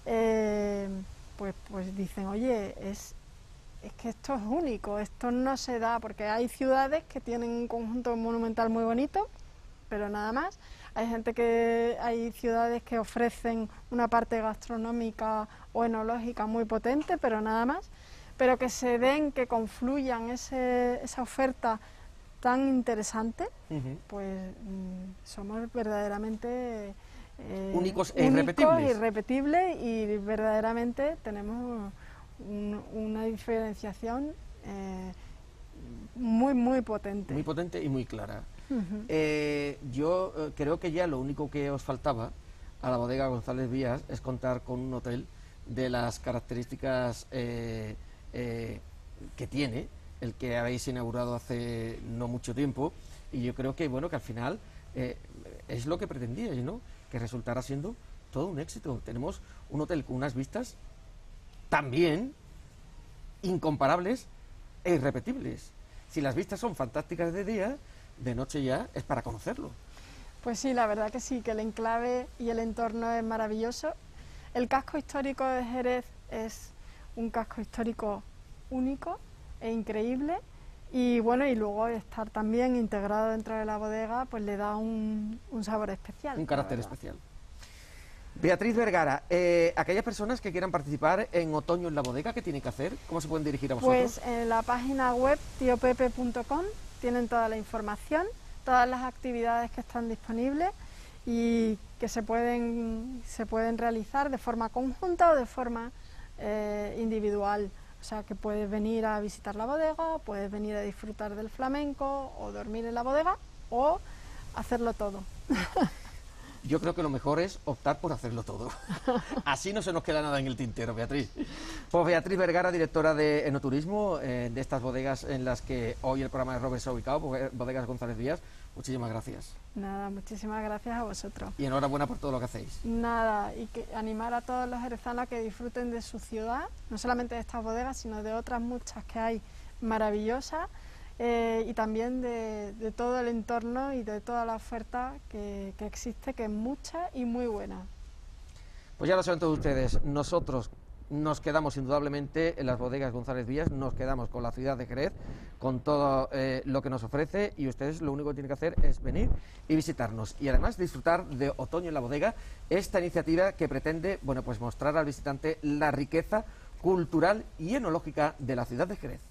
eh, pues, pues dicen, oye, es, es que esto es único, esto no se da, porque hay ciudades que tienen un conjunto monumental muy bonito, pero nada más. Hay gente que, hay ciudades que ofrecen una parte gastronómica o enológica muy potente, pero nada más. Pero que se den, que confluyan ese, esa oferta tan interesante, pues mm, somos verdaderamente eh, Únicos e irrepetibles. irrepetibles y verdaderamente tenemos un- una diferenciación eh, muy, muy potente. Muy potente y muy clara. Ujú. Eh, yo eh, creo que ya lo único que os faltaba a la bodega González Vías es contar con un hotel de las características eh, eh, que tiene, el que habéis inaugurado hace no mucho tiempo, y yo creo que, bueno, que al final eh, es lo que pretendíais, ¿no? Que resultara siendo todo un éxito. Tenemos un hotel con unas vistas también incomparables e irrepetibles. Si las vistas son fantásticas de día, de noche ya es para conocerlo. Pues sí, la verdad que sí, que el enclave y el entorno es maravilloso. El casco histórico de Jerez es un casco histórico único e increíble, y bueno, y luego estar también integrado dentro de la bodega pues le da un, un sabor especial. Un carácter especial. Beatriz Vergara, eh, aquellas personas que quieran participar en Otoño en la Bodega, ¿qué tienen que hacer? ¿Cómo se pueden dirigir a vosotros? Pues en la página web tío pepe punto com tienen toda la información, todas las actividades que están disponibles y que se pueden, se pueden realizar de forma conjunta o de forma eh, individual. O sea, que puedes venir a visitar la bodega, puedes venir a disfrutar del flamenco o dormir en la bodega o hacerlo todo. Yo creo que lo mejor es optar por hacerlo todo. Así no se nos queda nada en el tintero, Beatriz. Pues Beatriz Vergara, directora de Enoturismo, eh, de estas bodegas en las que hoy el programa de Robert se ha ubicado, Bodegas González Díaz. Muchísimas gracias. Nada, muchísimas gracias a vosotros. Y enhorabuena por todo lo que hacéis. Nada, y que animar a todos los jerezanos a que disfruten de su ciudad, no solamente de estas bodegas, sino de otras muchas que hay maravillosas. Eh, y también de, de todo el entorno y de toda la oferta que, que existe, que es mucha y muy buena. Pues ya lo saben todos ustedes, nosotros nos quedamos indudablemente en las bodegas González Díaz, nos quedamos con la ciudad de Jerez, con todo eh, lo que nos ofrece, y ustedes lo único que tienen que hacer es venir y visitarnos y además disfrutar de Otoño en la Bodega, esta iniciativa que pretende, bueno, pues mostrar al visitante la riqueza cultural y enológica de la ciudad de Jerez.